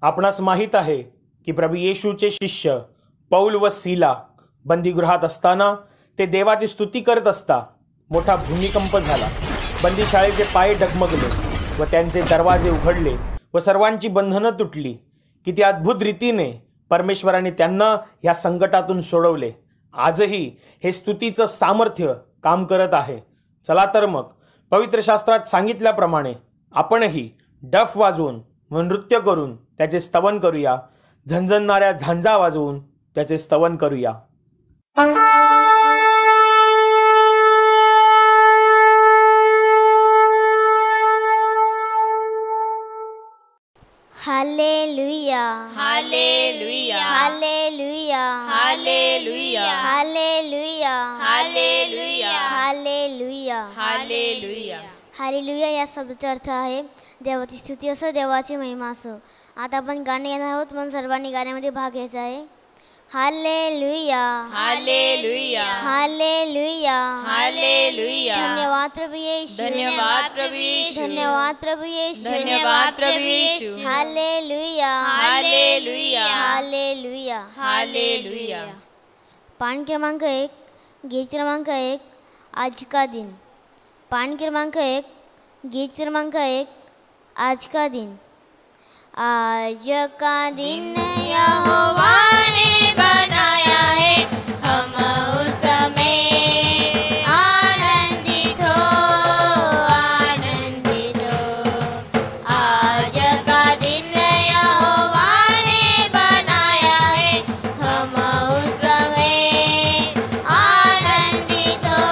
आपणास माहीत आहे की प्रभू येशूचे शिष्य पौल व सीला बंदीगृहात असताना ते देवाची स्तुती करत असता मोठा भूमिकंप झाला. बंदीशाळेचे पाय डगमगले व त्यांचे दरवाजे उघडले व सर्वांची बंधनं तुटली. किती अद्भुत रीतीने परमेश्वराने त्यांना ह्या संकटातून सोडवले. आजही हे स्तुतीचं सामर्थ्य काम करत आहे. चला तर मग पवित्र शास्त्रात सांगितल्याप्रमाणे आपणही डफ वाजवून व नृत्य करून त्याचे स्तवन करूया. झणझणणाऱ्या झांजा वाजवून त्याचे स्तवन करूया. हालेलुया hallelujah hallelujah hallelujah hallelujah hallelujah hallelujah hallelujah. Hallelujah या शब्दाचा अर्थ आहे देवाची स्तुती असो, देवाची महिमा असो. आता आपण गाणे घेणार आहोत, म्हणून सर्वांनी गाण्यामध्ये भाग घ्यायचा आहे. हालेलुया हालेलुया हालेलुया हालेलुया. धन्यवाद प्रभु येशू, धन्यवाद प्रभु येशू, धन्यवाद प्रभु येशू, धन्यवाद प्रभु येशू. हालेलुया हालेलुया हालेलुया. हालेलुया. पान क्रमांक 1, गीत क्रमांक 1, आज का दिन. पान क्रमांक 1, गीत क्रमांक 1, आज का दिन. आज का दिन यहोवा ने बनाया है, हम उसमें आनंदित हो, आनंदित हो. आज का दिन यहोवा ने बनाया है, हम उसमें आनंदित हो,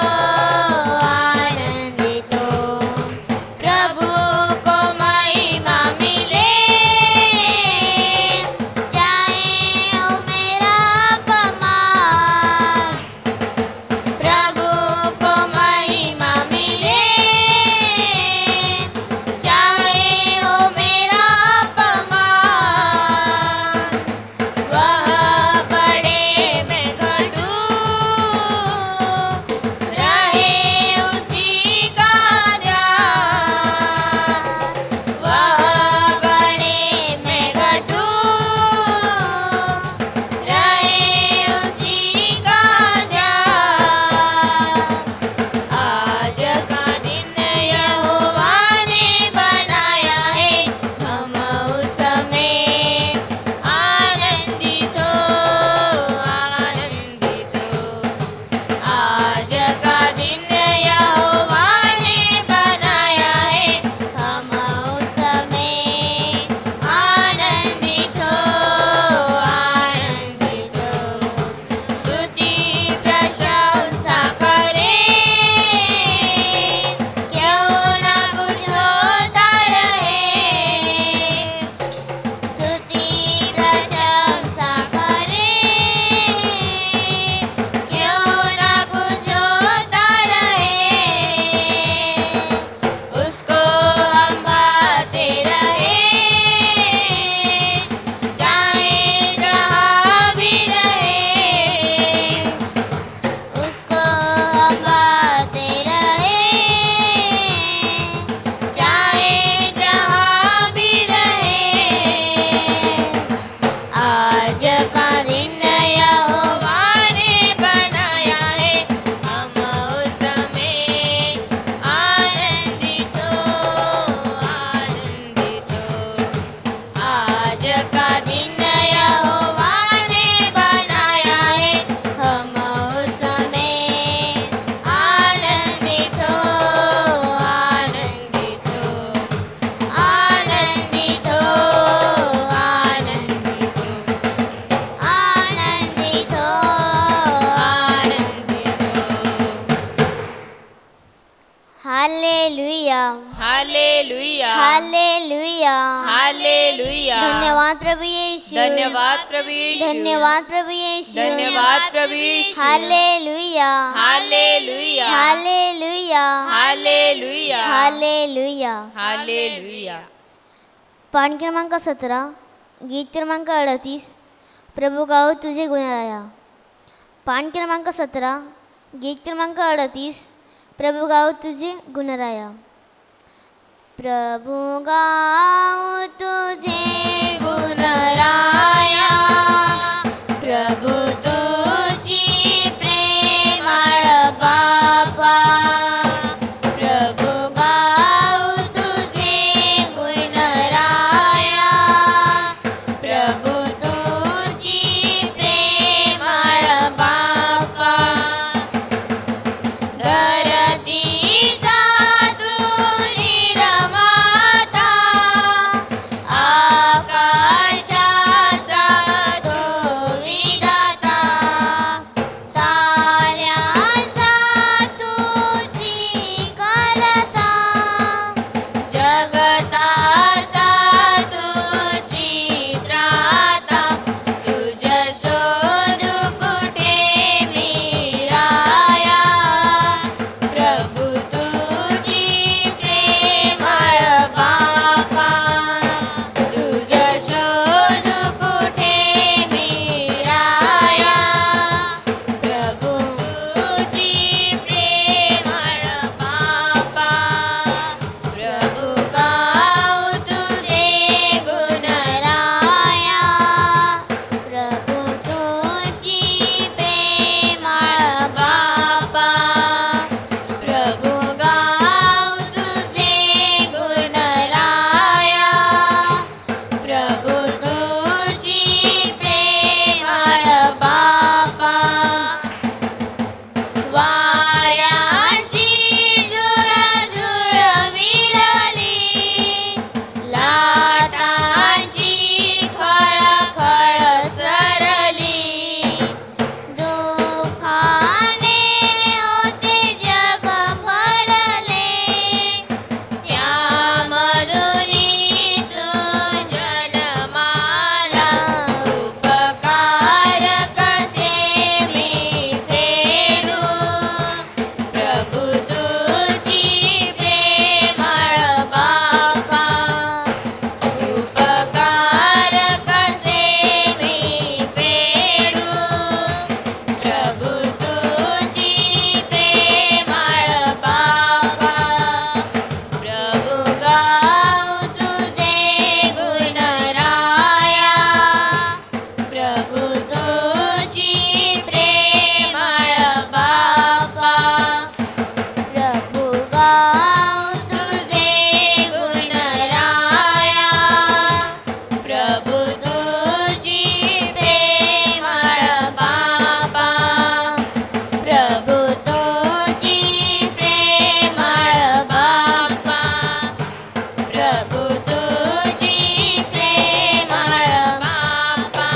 आनंदित हो. प्रभु को महिमा मिले, चाहे हो मेरा अपमान, प्रभु को महिमा मिले, चाहे हो मेरा अपमान. वह बड़े मैं घटूं, रहे उसी का ध्यान. वह बड़े मैं घटूं, रहे उसी का ध्यान. आज का दिन यहोवा ने बनाया है, हम उसमें आनंदित हो, आनंदित हो. आज का दिन यहोवा ने बनाया है, हम उसमें आनंदित हो, आनंदित हो. स्तुति प्रशंसा करें, क्यों ना कुछ होता रहे. स्तुति प्रशंसा करें, क्यों ना कुछ होता रहे. उसको हम गाते रहे, चाहे जहाँ भी रहे. उसको हम गाते रहे, चाहे जहाँ भी रहे. आज का दिन यहोवा ने बनाया है, हम उसमें आनंदित हो, आनंदित हो. आज का दिन यहोवा ने बनाया है, हम उसमें आनंदित हो, आनंदित हो. आनंदित हो, आनंदित हो. आनंदित हो. आनंदित हो. हालेलुया हालेलुया हालेलुया. हालेलुया. धन्यवाद प्रभु येशू, धन्यवाद प्रभु येशू, धन्यवाद प्रभु येशू, धन्यवाद प्रभु येशू. हालेलुया हालेलुया हालेलुया हालेलुया हालेलुया. हालेलुया. पान क्रमांक 17, गीत क्रमांक 38, प्रभु गाओ तुझे गुणगाया. पान क्रमांक 17, गीत क्रमांक 38, प्रभु गाओ तुझे गुणगाया. प्रभु गाऊ तुझे गुण राया, प्रभु तुझी प्रेमळ बापा, प्रभु गाऊ तुझे गुण राया, प्रभु तुझी प्रेमळ बापा. धरतीचा तू निर्माता, आकाशाचा तो विधाता, साऱ्याचा तुझी करता, जगताचा तुझी त्राता. तुझ शोधू कुठे मी राया, प्रभु तुझी प्रेमळ बापा. तुझ शोधू कुठे मी राया, प्रभु तुझी प्रेमळ बापा. प्रभु गाऊ तुझे गुण राया, प्रभु तुझी प्रेमळ बापा. प्रभु गाऊ तुझे गुण राया, प्रभु तुझी प्रेमळ बापा. वाऱ्याची झुळझुळ विरली, लाटांची खळखळ सरली, दुःखाने होते जग भरले, त्यामधुनी तू जन्माला. उपकार कसे मी फेडू, प्रभु तुझी प्रेमळ बापा. उपकार कसे मी फेडू, प्रभु तुझी प्रेमळ बापा. प्रभु गाऊ तुझे गुण राया, प्रभु तुझी प्रेमळ बापा. प्रभु गाऊ तुझे गुण राया, प्रभु तुझी प्रेमळ बापा. प्रभु तुझी प्रेमळ बापा. प्रभु तुझी प्रेमळ बापा.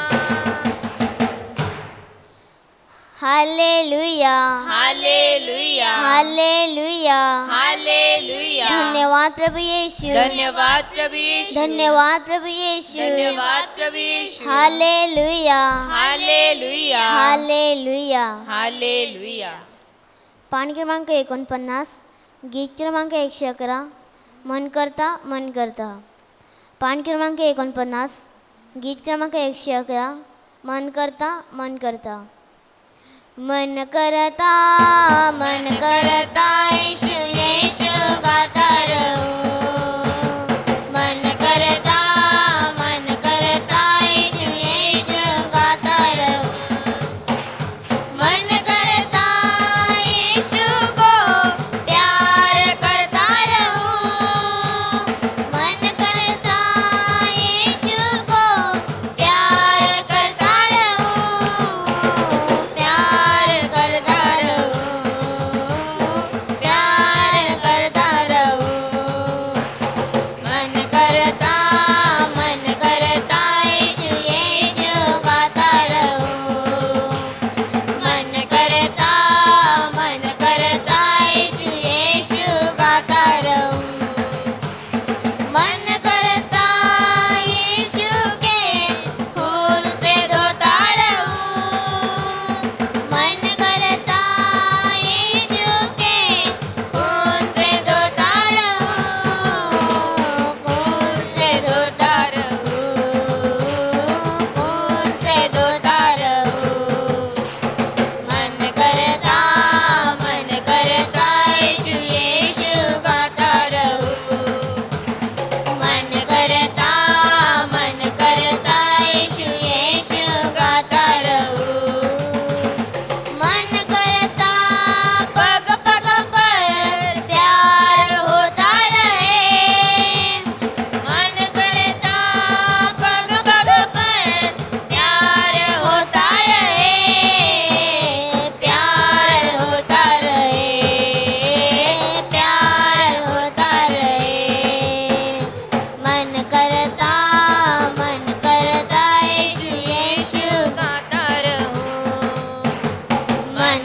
हालेलुया, हालेलुया, हालेलुया, हालेलुया. धन्यवाद प्रभु येशू, धन्यवाद प्रभु येशू, धन्यवाद प्रभु येशू. धन्यवाद प्रभु येशू. हालेलुया, हालेलुया, हालेलुया. हालेलुया. पान क्रमांक 49, गीत क्रमांक 111, मन करता मन करता. पान क्रमांक 49, गीत क्रमांक 111, मन करता मन करता. मन करता येशू येशू गाता रहू. मन करता येशू येशू गाता रहू. मन करता येशू को प्यार करता रहूं. मन करता येशू को प्यार करता रहूं. प्यार करता रहूं, प्यार करता रहूं.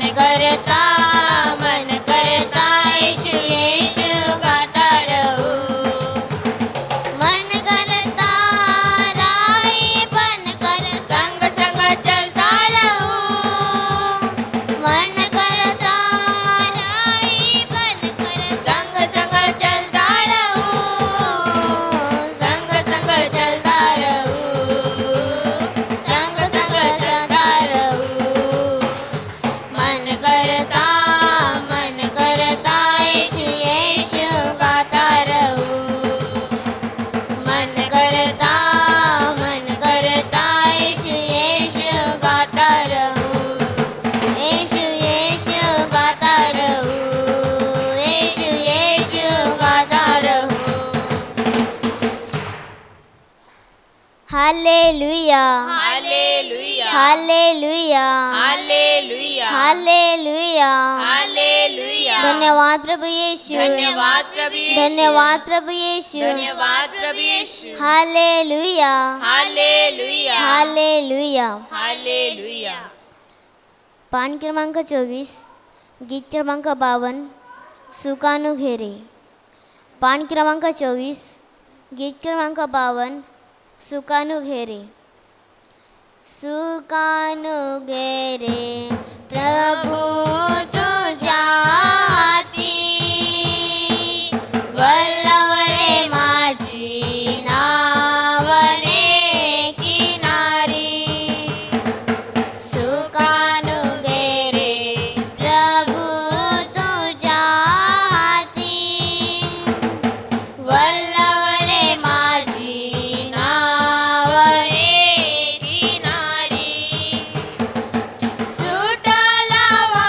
करता येशू येशू गाता रहूं मन करता राही पण कर संग संग चलता रहूं मन करता राही पण कर संग संग चलता रहूं संग संग चलता रहूं संग संग चलता रहूं मन करता येशू येशू गाता रहूं मन करता येशू येशू गाता रहूं येशू येशू गाता रहूं येशू येशू गाता रहूं हालेलुया हालेलुया हालेलुया हालेलुया हालेलुया हालेलुया धन्यवाद प्रभु यीशु धन्यवाद प्रभु यीशु धन्यवाद प्रभु यीशु धन्यवाद प्रभु यीशु हालेलुया हालेलुया हालेलुया हालेलुया पान क्रमांक 24 गीत क्रमांक 52 सुकाणू घेरे पान क्रमांक 24 गीत क्रमांक 52 सुकाणू घेरे सुकाणू घेरे प्रभू तुझ्या हाती वल्लवरे माझी नावने किनारी सुकाणू घेरे प्रभू तुझ्या हाती वल्लवरे माझी नावने किनारी सुटला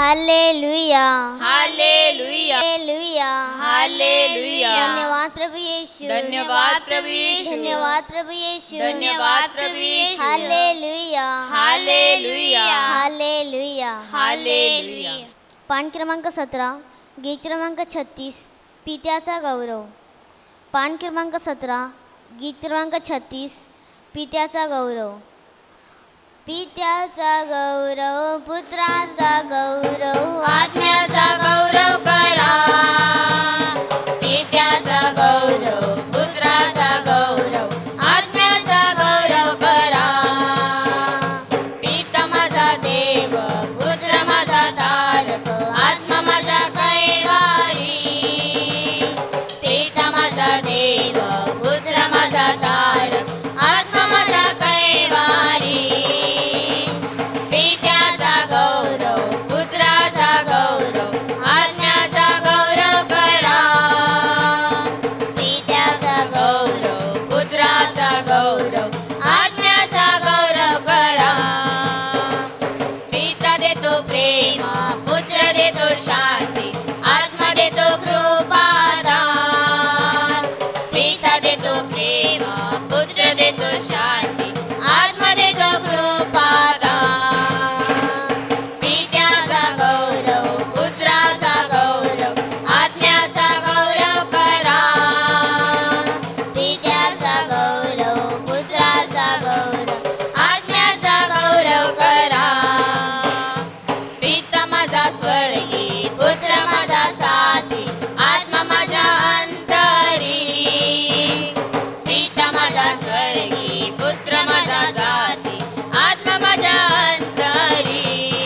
हालेलुया हालेलुया हालेलुया हालेलुया धन्यवाद प्रभु यीशु धन्यवाद प्रभु यीशु धन्यवाद प्रभु यीशु धन्यवाद प्रभु यीशु हालेलुया हालेलुया हालेलुया हालेलुया पान क्रमांक 17 गीत क्रमांक 36 पित्याचा गौरव पान क्रमांक 17 गीत क्रमांक 36 पित्याचा गौरव पित्याचा गौरव पुत्राचा गौरव आत्म्याचा गौरव करा पित्याचा गौरव पुत्राचा गौरव आत्म्याचा गौरव करा पिता माझा देव पुत्र माझा तारक आत्मा माझा कैवारी पिता माझा देव पुत्र माझा तारक आत्मा माझा कैवारी पित्याचा गौरव पुत्राचा गौरव आज्ञाचा गौरव करा पित्याचा गौरव पुत्राचा गौरव आज्ञाचा गौरव करा पिता देतो प्रेम पुत्र देतो शांती आत्मा देतो कृपादान पिता देतो प्रेम पुत्र देतो शांती आत्मा देतो कृपादान पित्याचा गौरव पुत्राचा गौरव आज्ञाचा गौरव करा पित्याचा गौरव पुत्राचा गौरव आज्ञाचा गौरव करा पिता माझा स्वर्गी पुत्र माझा साथी आत्मा माझ्या अंतरी पिता माझा स्वर्गी पुत्र माझा साथी आत्मा माझ्या अंतरी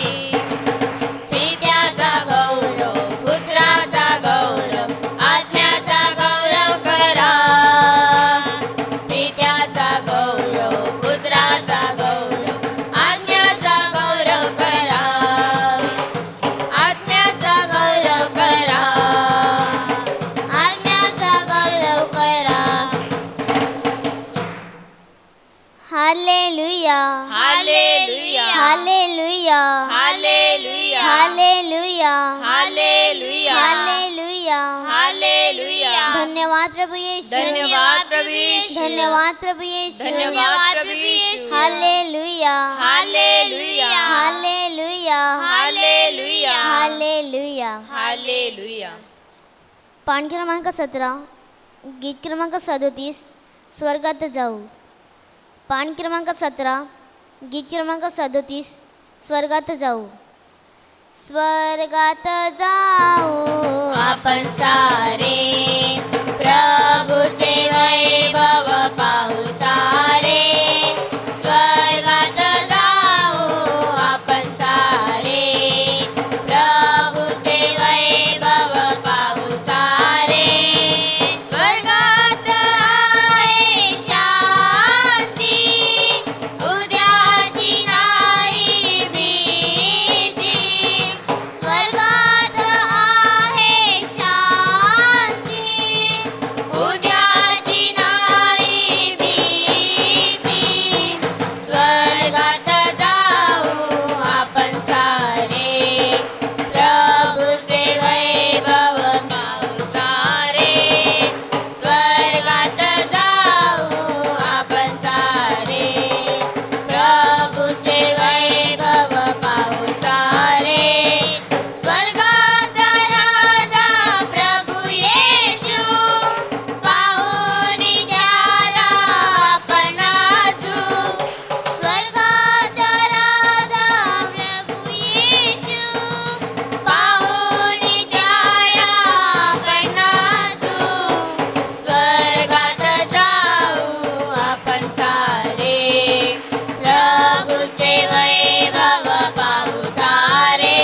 पित्याचा गौरव पुत्राचा गौरव आत्म्याचा गौरव करा पित्याचा गौरव पुत्राचा गौरव आत्म्याचा गौरव करा आत्म्याचा गौरव करा आत्म्याचा गौरव करा हालेलुया hallelujah hallelujah hallelujah hallelujah hallelujah hallelujah हालेलुया धन्यवाद प्रभु यीशु धन्यवाद प्रभु यीशु धन्यवाद प्रभु यीशु धन्यवाद प्रभु यीशु हालेलुया हालेलुया हालेलुया हालेलुया हालेलुया हालेलुया पान क्रमांक 17 गीत क्रमांक 37 स्वर्गात जाऊ पान क्रमांक 17 गीत क्रमांक 37 स्वर्गात जाऊ स्वर्गात जाऊ आपण सारे प्रभूचे वैभव पाहू सारे स्वर्गात जाऊ आपण सारे प्रभूचे वैभव पाहू सारे स्वर्गात आहे शांती उद्याची नाही भीती स्वर्गात आहे शांती उद्याची नाही भीती स्वर्गात जाऊ आपण सारे प्रभूचे वैभव पाहू सारे स्वर्गात जाऊ आपण सारे प्रभूचे वैभव पाहू सारे स्वर्गाचा राजा प्रभू येशू पाहून त्याला आपण नाचू स्वर्गाचा राजा प्रभू येशू पाहून त्याला आपण नाचू स्वर्गात जाऊ आपण सारे प्रभूचे वैभव पाहू सारे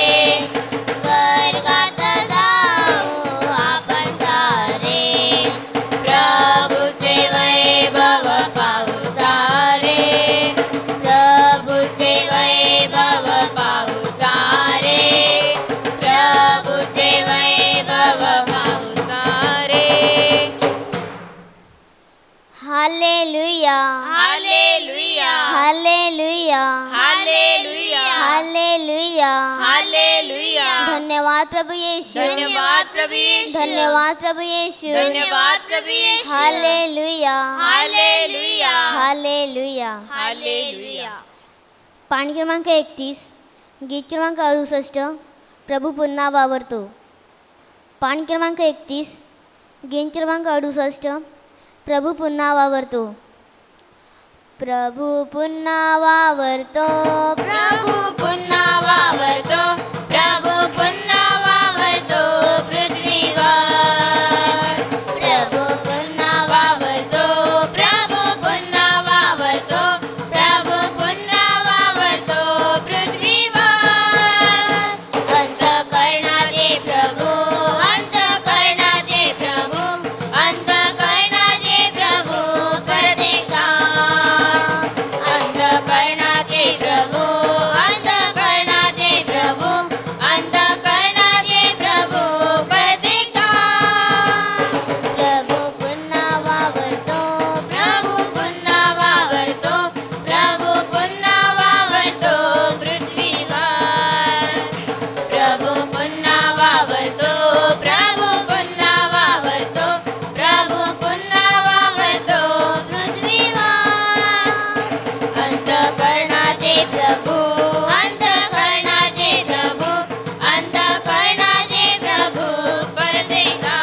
स्वर्गात जाऊ आपण सारे प्रभूचे वैभव पाहू सारे प्रभूचे वैभव पाहू सारे प्रभूचे वैभव पाहू सारे हालेलुया हालेलुया हालेलुया हालेलुया हालेलुया हालेलुया धन्यवाद प्रभु येशू, धन्यवाद प्रभु यीशु, धन्यवाद प्रभु येशू, धन्यवाद प्रभु यीशु, हालेलुया, हालेलुया, हालेलुया. हालेलुया. पान क्रमांक 31, गीत क्रमांक 68, प्रभू पुन्हा वावरतो. पान क्रमांक 31, गीत क्रमांक 68, प्रभू पुन्हा वावरतो. प्रभू पुन्हा वावरतो, प्रभू पुन्हा वावरतो, प्रभू पुन्हा वावरतो पृथ्वीवर. प्रभू पुन्हा वावरतो, प्रभू पुन्हा वावरतो, प्रभू पुन्हा वावरतो पृथ्वीवर. अंतःकरणाचे प्रभू, अंतःकरणाचे प्रभू, अंतःकरणाचे प्रभू परदेशा. अंतःकरणाचे प्रभू, अंतःकरणाचे प्रभू, अंतःकरणाचे प्रभू परदेशा. प्रभू पुन्हा वावरतो, प्रभू पुन्हा वावरतो, प्रभू पुन्हा वावरतो पृथ्वीवर. प्रभू पुन्हा वावरतो, प्रभू पुन्हा वावरतो, प्रभू पुन्हा वावरतो पृथ्वीवर. अंतःकरणाचे प्रभू, अंतःकरणाचे प्रभू, अंतःकरणाचे प्रभू परदेशा.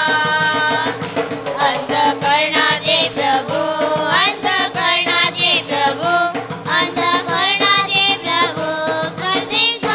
अंतःकरणाचे प्रभू, अंतःकरणाचे प्रभू, अंतःकरणाचे प्रभू परदेशा.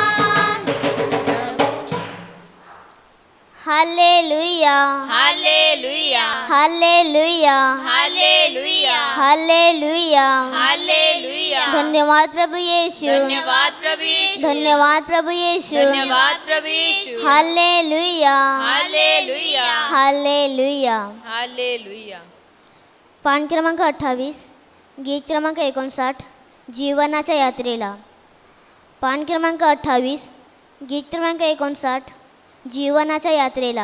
हालेलुया, हालेलुया, हालेलुया, हालेलुया, हालेलुया. हालेलुया. धन्यवाद प्रभु येशू, धन्यवाद प्रभु यीशु, धन्यवाद प्रभु येशू, धन्यवाद प्रभु यीशु. हालेलुया, हालेलुया, हालेलुया. हालेलुया. पान क्रमांक 28, गीत क्रमांक 59, जीवनाच्या यात्रेला. पान क्रमांक 28, गीत क्रमांक 59, जीवनाच्या यात्रेला.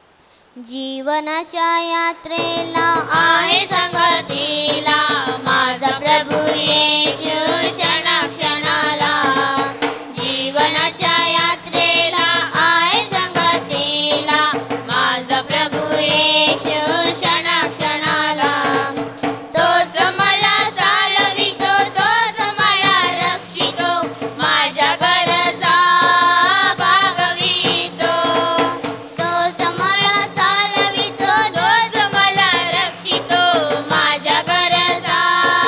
जीवनाच्या यात्रेला आहे संगतीला माझा प्रभू येशू क्षणाक्षणाला. जीवनाच्या यात्रेला आहे संगतीला माझा प्रभू येशू क्षणाक्षणाला. तोच मला चालवितो, तोच मला रक्षितो, माझ्या गरजा भागवितो. तोच मला चालवितो, तोच मला रक्षितो, माझ्या गरजा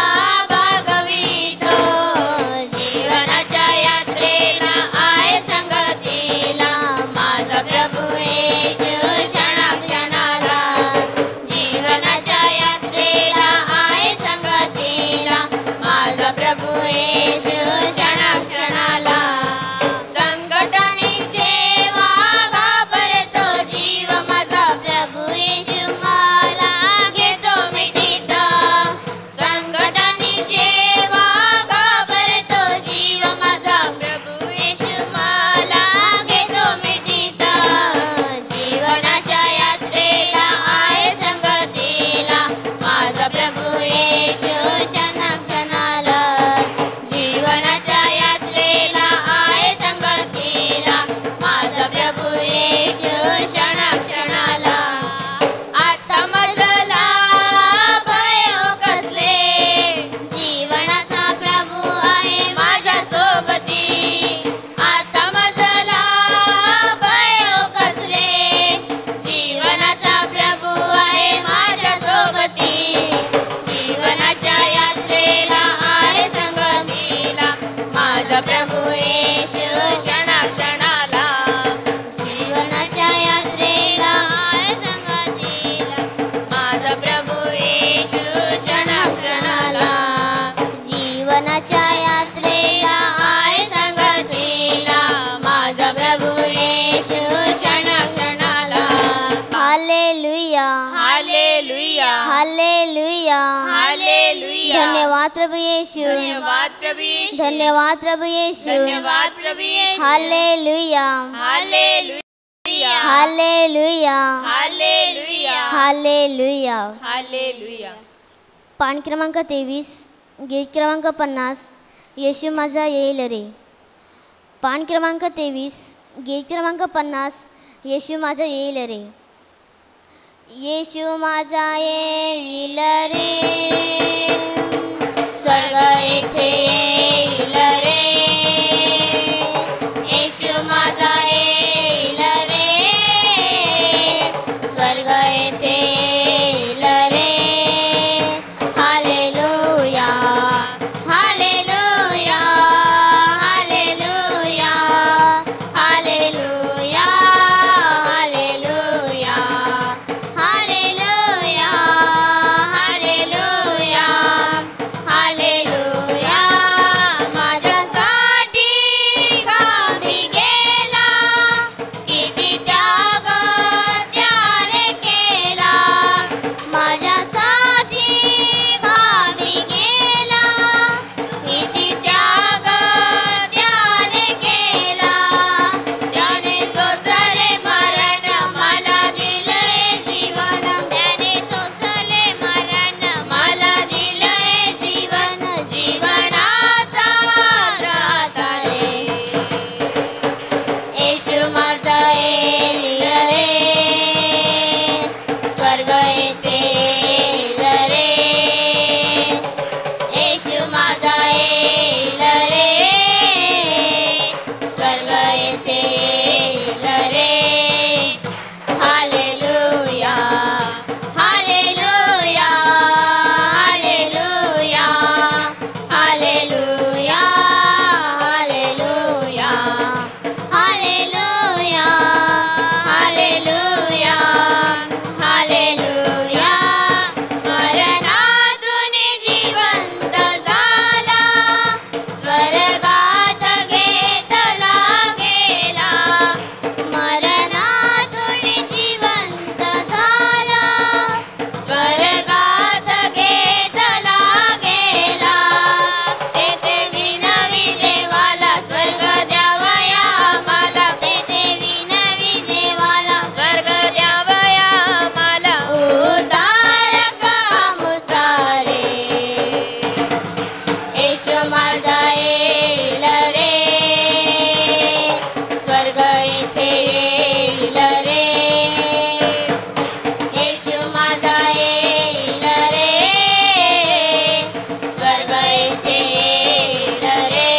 भागवितो. जीवनाच्या यात्रेला आहे संगतीला माझा प्रभू येशू क्षणाक्षणाला. जीवनाच्या यात्रेला आहे संगतीला माझा प्रभू येशू क्षणाक्षणाला. संकटाने जेव्हा घाबरतो जीव माझा प्रभू येशू मला घेतो मिठीत. संकटाने जेव्हा घाबरतो जीव माझा प्रभू येशू मला घेतो मिठीत. जीवनाच्या यात्रेला आहे संगतीला माझा प्रभू येशू क्षणाक्षणाला. जीवनाच्या यात्रेला आहे संगतीला माझा प्रभू येशू क्षणाक्षणाला. आता मजला भय कसले, जीवनाचा प्रभू आहे माझ्या सोबती. आता मजला भय कसले, जीवनाचा प्रभू आहे माझ्या सोबती. जीवनाच्या यात्रेला आहे संगतीला माझा प्रभू येशू क्षणाक्षणाला. जीवनाच्या यात्रेला आहे संगतीला माझा प्रभू येशू क्षणाक्षणाला. जीवनाच्या यात्रेला आहे संगतीला माझा प्रभू येशू क्षणाक्षणाला. हालेलुया, हालेलुया, हालेलुया. हालेलुया. धन्यवाद प्रभु येशू, धन्यवाद प्रभु यीशु, धन्यवाद प्रभु येशू. धन्यवाद प्रभु यीशु. हालेलुया, हालेलुया, हालेलुया, हालेलुया, हालेलुया. हालेलुया. पान क्रमांक 23, गीत क्रमांक 50, येशू माझा येईल रे. पान क्रमांक 23, गीत क्रमांक 50 येशू माझा येईल रे. येशू माझा येईल रे, स्वर्ग येथे येईल रे. येशू माझा येईल रे, स्वर्ग येथे येईल रे. हालेलुया, hallelujah, hallelujah, hallelujah, hallelujah, hallelujah, hallelujah, हालेलुया. माझ्यासाठी गावी गेला, किती त्याग त्याने केला. माझ्यासाठी गावी गेला, किती त्याग त्याने केला. त्याने सोसले मरण, मला दिलंय जीवन. त्याने सोसले मरण, मला दिलंय जीवन. जीवनाचा राहता रे. येशू माझा येईल रे, स्वर्ग येथे येईल रे. येशू माझा येईल रे, स्वर्ग येथे येईल रे. हालेलुया, hallelujah, hallelujah, hallelujah, hallelujah, hallelujah, hallelujah, हालेलुया. मरणातून जिवंत झाला, स्वर्गात घेतला गेला. मरणातून जिवंत झाला, स्वर्गात घेतला गेला. तेथे विनवी देवाला, स्वर्ग द्यावया आम्हाला. तेथे विनवी देवाला, स्वर्ग द्यावया आम्हाला. उतार कामुचा रे, येशू माझा येईल रे, स्वर्ग येथे येईल रे. येशू माझा येईल रे, स्वर्ग येथे येईल रे.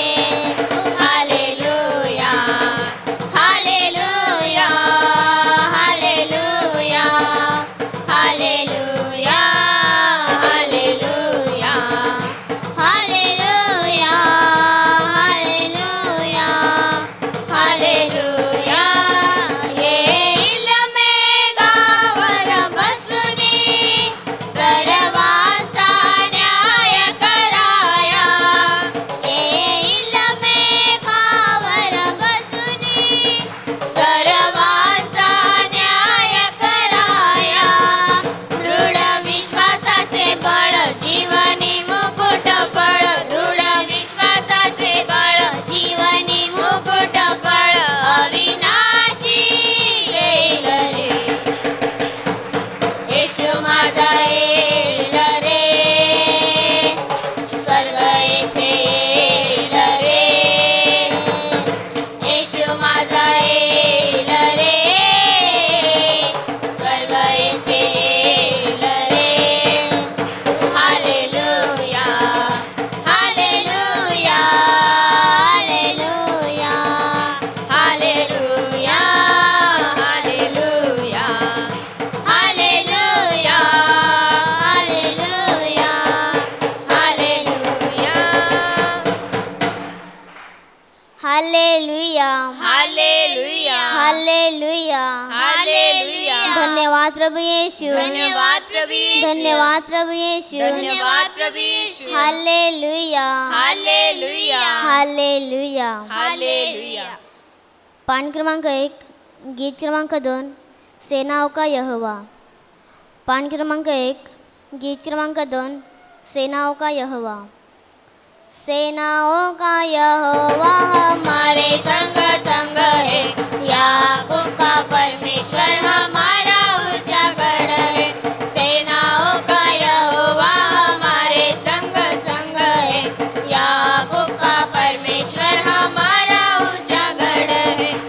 हालेलुया, hallelujah, hallelujah, hallelujah, hallelujah, hallelujah, hallelujah, हालेलुया. येईल मेघावर बसूनी, सर्वांचा न्याय कराया. येईल मेघावर बसूनी, सर्वांचा न्याय कराया. दृढ विश्वासाचे बळ, जीवनी मुकुट फळ. दृढ विश्वासाचे बळ, जीवनी मुकुट फळ. अविनाशी येईल रे, येशू माझा येईल रे, स्वर्ग येथे येईल रे. येशू माझा येईल रे, स्वर्ग येथे येईल रे. हालेलुया, hallelujah, hallelujah, hallelujah, hallelujah, hallelujah, hallelujah, hallelujah. Hallelujah, hallelujah, hallelujah. हालेलुया. धन्यवाद प्रभू येशू, धन्यवाद प्रभू येशू. धन्यवाद प्रभू येशू. धन्यवाद प्रभु येशू. हालेलुया, हालेलुया, हालेलुया. हालेलुया. पान क्रमांक 1, गीत क्रमांक 2, सेनाओं का यहोवा. पान क्रमांक 1, गीत क्रमांक 2, सेनाओं का यहोवा. सेनाओं का यहोवा हमारे संग संग है, याकूब का परमेश्वर हमारा ऊंचा गढ़ है. सेनाओं का यहोवा हमारे संग संग है, याकूब का परमेश्वर हमारा ऊंचा गढ़ है.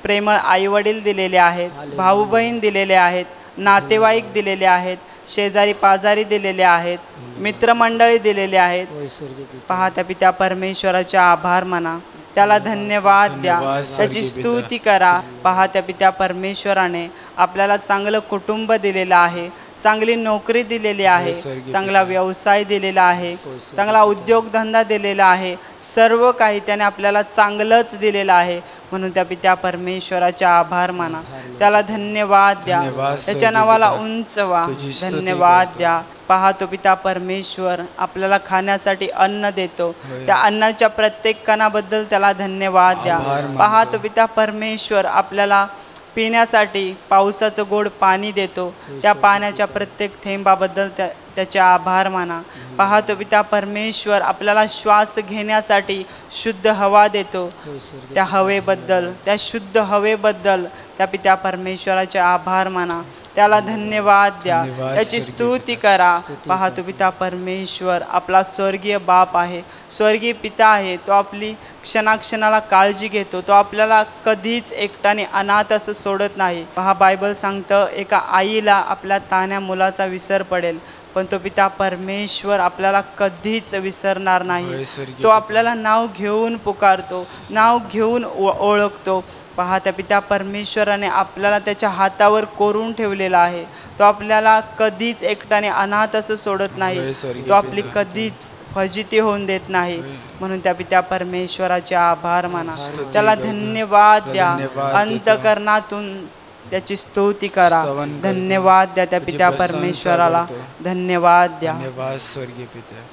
प्रेमळ आईवडील दिलेले आहेत, भाऊ बहीण दिलेले आहेत, नातेवाईक दिलेले आहेत, शेजारी पाजारी दिलेले आहेत, मित्रमंडळी दिलेले आहेत. पहा त्या पित्या परमेश्वराचे आभार माना, त्याला धन्यवाद द्या, त्याची स्तुती करा. पहा त्या पित्या परमेश्वराने आपल्याला चांगलं कुटुंब दिलेलं आहे, चांगली नोकरी दिलेली आहे, चांगला व्यवसाय दिलेला आहे, चांगला उद्योगधंदा दिलेला आहे. सर्व काही त्याने आपल्याला चांगलंच दिलेलं आहे. म्हणून त्या पित्या परमेश्वराचे आभार माना, त्याला धन्यवाद द्या, त्याच्या नावाला उंचवा, धन्यवाद द्या. पहा तो पिता परमेश्वर आपल्याला खाण्यासाठी अन्न देतो, त्या अन्नाच्या प्रत्येक कणाबद्दल त्याला धन्यवाद द्या. पहा तो पिता परमेश्वर आपल्याला पिण्यासाठी पावसाचं गोड पाणी देतो, त्या पाण्याच्या प्रत्येक थेंबाबद्दल त्याचे आभार माना. पाहतो पिता परमेश्वर आपल्याला श्वास घेण्यासाठी शुद्ध हवा देतो, त्या हवेबद्दल, त्या शुद्ध हवेबद्दल त्या पिता परमेश्वराचे आभार माना, त्याला धन्यवाद द्या, त्याची स्तुती करा. पाहतो पिता परमेश्वर आपला स्वर्गीय बाप आहे, स्वर्गीय पिता आहे. तो आपली क्षणाक्षणाला काळजी घेतो, तो आपल्याला कधीच एकट्याने अनाथ असं सोडत नाही. पहा बायबल सांगतं एका आईला आपल्या तान्ह्या मुलाचा विसर पडेल, पण तो पिता परमेश्वर आपल्याला कधीच विसरणार नाही. तो आपल्याला नाव घेऊन पुकारतो, नाव घेऊन ओळखतो. पहा त्या पिता परमेश्वराने आपल्याला त्याच्या हातावर कोरून ठेवलेला आहे. तो आपल्याला कधीच एकट्याने अनाथ असं सोडत नाही, तो आपली कधीच फजिती होऊन देत नाही. म्हणून त्या पिता परमेश्वराचे आभार माना, त्याला धन्यवाद द्या, अंतःकरणातून त्याची स्तुती करा. धन्यवाद द्या त्या पिता परमेश्वराला, धन्यवाद द्या. स्वर्गीय पिता,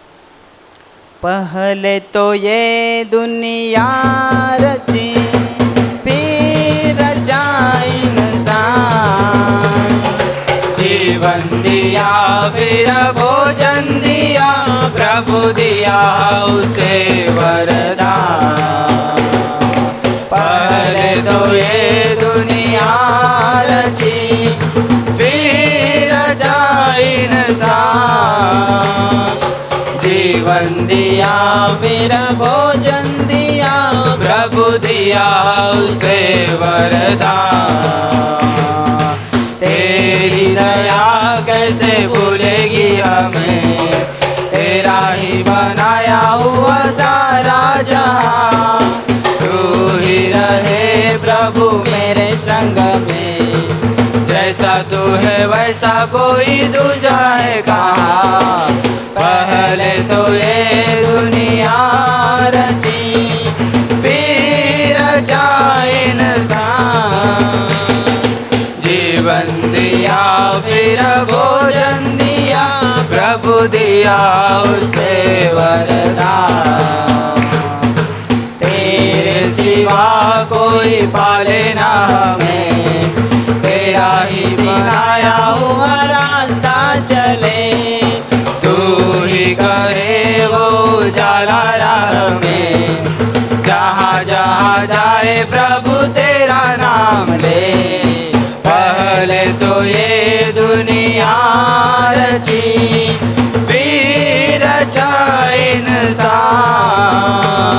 पहले तो ये दुनिया रची फिर रचाई इंसान, जीवन दिया फिर भोजन दिया, प्रभु दिया उसे वरदान. पहले तो ये दुनिया रची फिर रचाई इंसान, जीवन दिया फिर भोजन दिया, प्रभु दिया उसे वरदान. तेरी दया कैसे भूलेगी हमें, तेरा ही बनाया हुआ सारा जहां. तू ही रहे प्रभु मेरे संग में, जैसा तू है वैसा कोई दूजा है कहाँ. पहले तो ये दुनिया रची फिर रचा इंसान, जीवन दिया फिर भोजन दिया, प्रभु दिया उसे वरदान. तेरे सिवा कोई पाले ना हमें, तेरा ही दिखाया हुआ रास्ता चले. तू ही करे वो उजाला राह में, जहाँ जहाँ जाए प्रभु तेरा नाम ले. पहले तो ये दुनिया रची फिर रचा इंसान,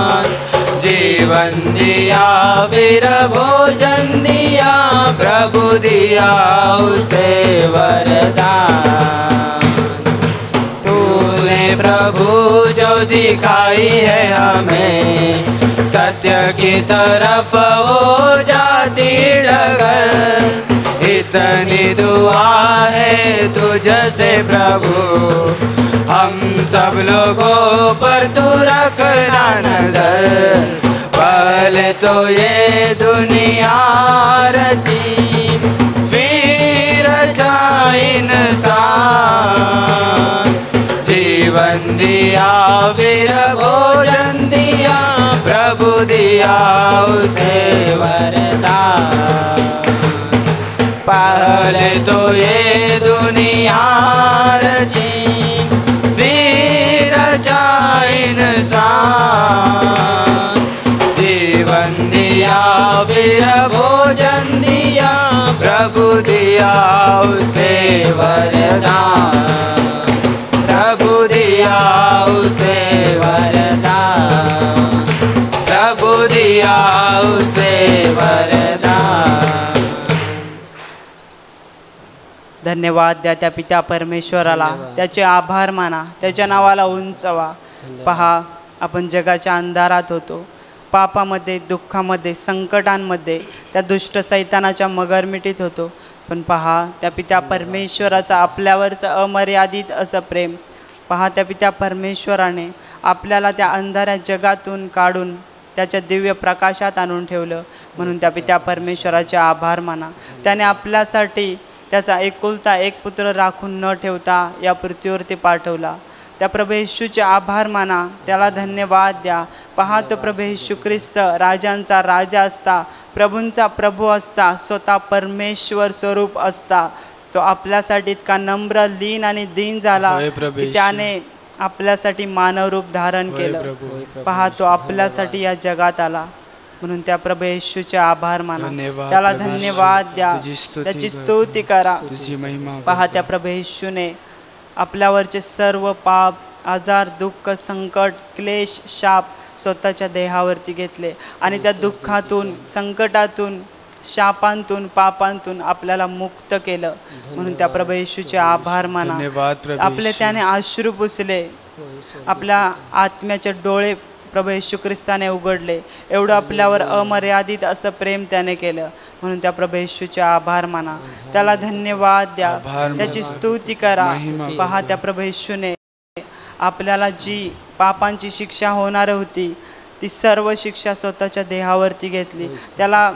जीवन दिया फिर भोजन दिया, प्रभु दिया उसे वरदान. तूने प्रभु जो दिखाई है हमें, सत्य की तरफ वो जाती डगर. इतनी दुआ है तुझसे प्रभु, हम सब लोगों पर तू रखना नजर. पहले तो ये दुनिया रची फिर रचा इंसान, जीवन दिया फिर भोजन दिया, प्रभु दिया उसे वरदान. पहले तो ये दुनिया रची फिर रचा इंसान, जीवन दिया फिर भोजन दिया, प्रभु दिया उसे वरदान. प्रभु दिया उसे वरदान, प्रभु दिया उसे वरदान. धन्यवाद द्या त्या पित्या परमेश्वराला, त्याचे आभार माना, त्याच्या नावाला उंचवा. पहा, आपण जगाच्या अंधारात होतो, पापामध्ये, दुःखामध्ये, संकटांमध्ये, त्या दुष्ट सैतानाच्या मगरमिटीत होतो. पण पहा, त्या पित्या परमेश्वराचं आपल्यावरचं अमर्यादित असं प्रेम. पहा, त्या पित्या परमेश्वराने आपल्याला त्या अंधाऱ्या जगातून काढून त्याच्या दिव्य प्रकाशात आणून ठेवलं. म्हणून त्या पित्या परमेश्वराचे आभार माना. त्याने आपल्यासाठी त्याचा एकुलता एक पुत्र राखून न ठेवता या पृथ्वीवरती पाठवला. त्या प्रभू येशूचे आभार माना, त्याला धन्यवाद द्या. पहा, तो प्रभू येशू ख्रिस्त राजांचा राजा असता, प्रभूंचा प्रभू असता, स्वतः परमेश्वर स्वरूप असता, तो आपल्यासाठी इतका नम्र, लीन आणि दीन झाला की त्याने आपल्यासाठी मानवरूप धारण केलं. पहा, तो आपल्यासाठी या जगात आला. म्हणून त्या प्रभू येशूचे आभार माना, त्याला धन्यवाद द्या, त्याची स्तुती करा. पहा, त्या प्रभू येशूने आपल्यावरचे सर्व पाप, आजार, दुःख, संकट, क्लेश, शाप स्वतःच्या देहावरती घेतले आणि त्या दुःखातून, संकटातून, शापांतून, पापांतून आपल्याला मुक्त केलं. म्हणून त्या प्रभू येशूचे आभार माना. आपले त्याने अश्रू पुसले, आपल्या आत्म्याचे डोळे प्रभू येशू ख्रिस्ताने उघडले. एवढं आपल्यावर अमर्यादित असं प्रेम त्याने केलं. म्हणून त्या प्रभू येशूचे आभार माना, त्याला धन्यवाद द्या, त्याची स्तुती करा. पहा, त्या प्रभू येशूने आपल्याला जी पापांची शिक्षा होणार होती ती सर्व शिक्षा स्वतःच्या देहावरती घेतली. त्याला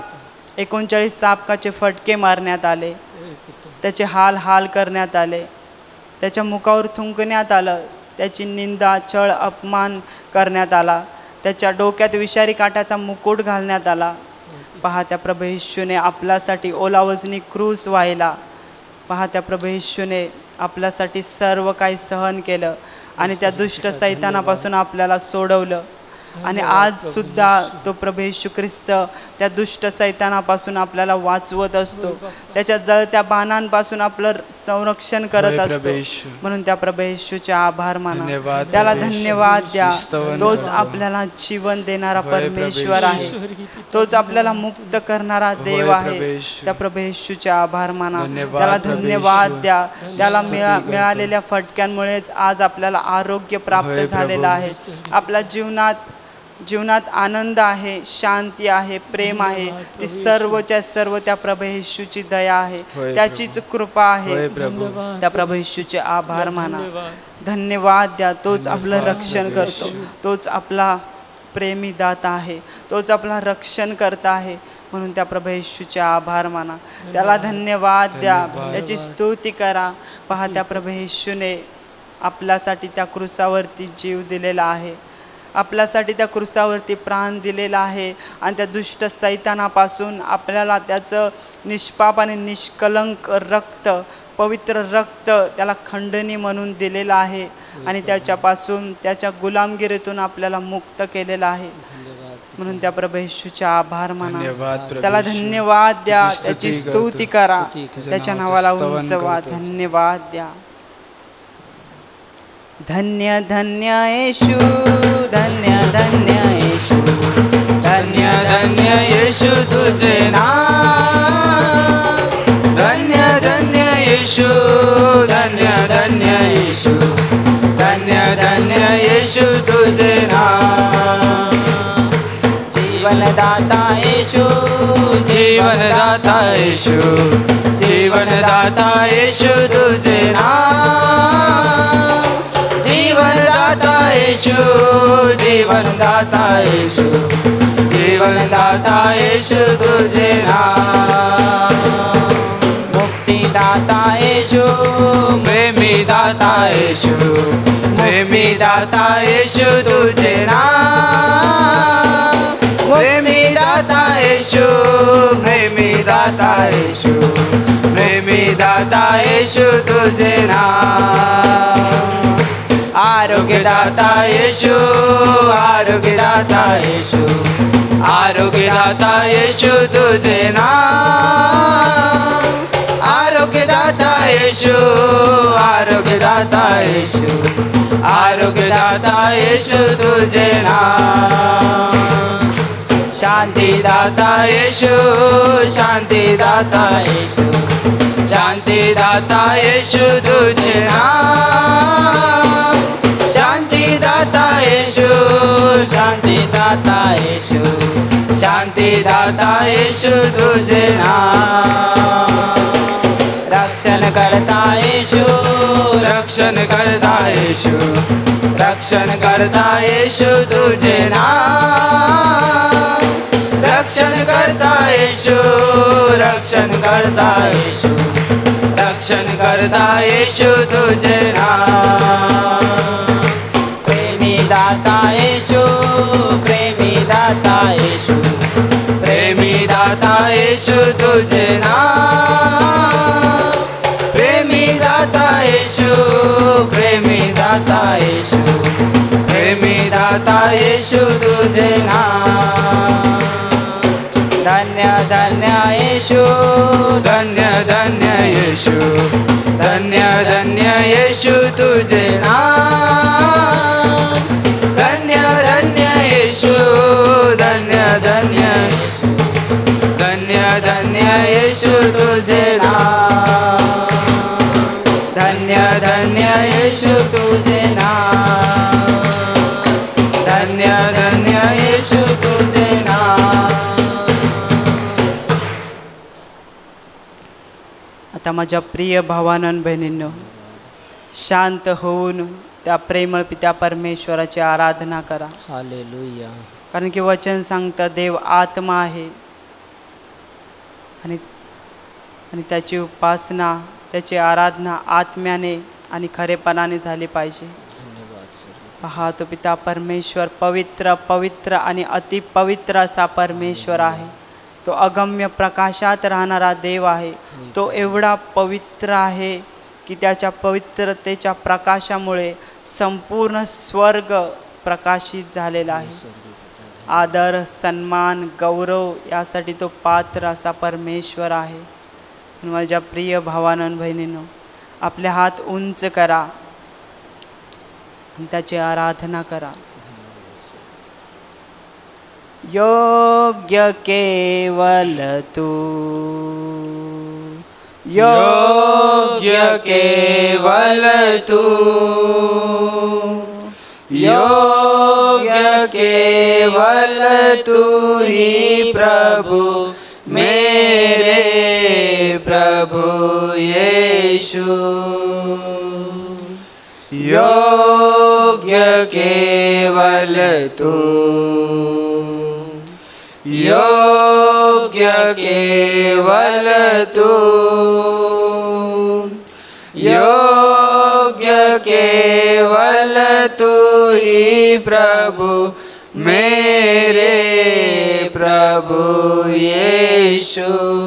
39 चाबकाचे फटके मारण्यात आले, त्याचे हाल करण्यात आले, त्याच्या मुखावर थुंकण्यात आलं, त्याची निंदा, छळ, अपमान करण्यात आला, त्याच्या डोक्यात विषारी काठाचा मुकुट घालण्यात आला. पहा, त्या प्रभू येशूने आपल्यासाठी ओलावजनी क्रूस वाहिला. पहा, त्या प्रभू येशूने आपल्यासाठी सर्व काही सहन केलं आणि त्या दुष्ट सैतानापासून आपल्याला सोडवलं. आणि आज सुद्धा तो प्रभू येशू ख्रिस्त त्या दुष्ट सैतानापासून आपल्याला वाचवत असतो, त्याच्या जळत्या बाणांपासून आपलं संरक्षण करत असतो. म्हणून त्या प्रभू येशूचे आभार माना, त्याला धन्यवाद द्या. तोच आपल्याला जीवन देणारा परमेश्वर आहे, तोच आपल्याला मुक्त करणारा देव आहे. त्या प्रभू येशूचे आभार माना, त्याला धन्यवाद द्या. त्याला मिळालेल्या फटक्यांमुळेच आज आपल्याला आरोग्य प्राप्त झालेलं आहे. आपल्या जीवनात आनंद आहे, शांती आहे, प्रेम आहे. ती सर्वच्या सर्व त्या प्रभू येशूची दया आहे, त्याचीच कृपा आहे. त्या प्रभू येशूचे आभार माना, धन्यवाद द्या. तोच आपलं रक्षण करतो, तोच आपला प्रेमी दाता आहे, तोच आपला रक्षण करता आहे. म्हणून त्या प्रभू येशूचे आभार माना, त्याला धन्यवाद द्या, त्याची स्तुती करा. पहा, त्या प्रभू येशूने आपल्यासाठी त्या क्रूसावरती जीव दिलेला आहे, आपल्यासाठी त्या क्रूसावरती प्राण दिलेला आहे. आणि त्या दुष्ट सैतानापासून आपल्याला त्याचं निष्पाप आणि निष्कलंक रक्त, पवित्र रक्त त्याला खंडणी म्हणून दिलेलं आहे आणि त्याच्यापासून, त्याच्या गुलामगिरीतून आपल्याला मुक्त केलेलं आहे. म्हणून त्या प्रभू येशूचे आभार माना, त्याला धन्यवाद द्या, त्याची स्तुती करा, त्याच्या नावाला उंचवा. धन्यवाद द्या. धन्य धन्य येशू, धन्य धन्य येशू, धन्य धन्य येशू तुझे नाम. धन्य धन्य येशू, धन्य धन्य येशू, धन्य धन्य येशू तुझे नाम. जीवनदाता येशू, जीवनदाता येशू, जीवनदाता येशू तुझे नाम. जीवनदाता येशू, जीवनदाता येशू, जीवनदाता येशू तुझे नाम. मुक्तिदाता येशू, प्रेमीदाता येशू, प्रेमीदाता येशू तुझे नाम. मुक्तिदाता येशू, प्रेमीदाता येशू, प्रेमीदाता येशू तुझे नाम. आरोग्यदाता येशू, आरोग्यदाता येशू, आरोग्यदाता येशू तुझे नाम. आरोग्यदाता येशू, आरोग्यदाता येशू, आरोग्यदाता येशू तुझे नाम. शांतिदाता येशू, शांतिदाता येशू, शांतिदाता येशू तुझे नाम, शांतिदाता येशू, शांतिदाता येशू, शांतिदाता येशू तुझे नाम। रक्षण करता येशू, रक्षण करता येशू, रक्षण करता येशू तुझे नाम, रक्षण करता येशू, रक्षण करता येशू, रक्षण करता येशू तुझे नाम। प्रेमी दाता येशू, प्रेमी दाता येशू, प्रेमी दाता येशू तुझे नाम, प्रेमी दाता येशू, प्रेमी दाता येशू, प्रेमी दाता येशू तुझे नाम। धन्य धन्य येशू, धन्य धन्य येशू, धन्य धन्य येशू तुझे नाम, धन्य धन्य येशू, धन्य धन्य येशू, धन्य धन्य येशू तुझे नाम, धन्य धन्य येशू तुझे नाम, धन्य धन्य येशू तुझे नाम। आता माझ्या प्रिय भावांनो आणि बहिणींनो, शांत होऊन त्या प्रेमळ पित्या परमेश्वराची आराधना करा। हालेलुया। कारण की वचन सांगतं देव आत्मा आहे आणि त्याची उपासना, त्याची आराधना आत्म्याने आणि खरेपणाने झाली पाहिजे। पहा, तो पिता परमेश्वर पवित्र पवित्र आणि अतिपवित्र असा परमेश्वर आहे। तो अगम्य प्रकाशात राहणारा देव आहे। तो एवढा पवित्र आहे की त्याच्या पवित्रतेच्या प्रकाशामुळे संपूर्ण स्वर्ग प्रकाशित झालेला आहे। आदर, सन्मान, गौरव यासाठी तो पात्र असा परमेश्वर आहे। माझ्या प्रिय भावांनो आणि बहिणींनो, आपले हात उंच करा आणि त्याची आराधना करा। योग्य केवल तू, योग्य केवल तू, योग्य केवल तू ही प्रभु मेरे प्रभु यीशु। योग्य केवल तू, योग्य केवल तू, योग्य केवल तू ही प्रभु मेरे प्रभु यीशु।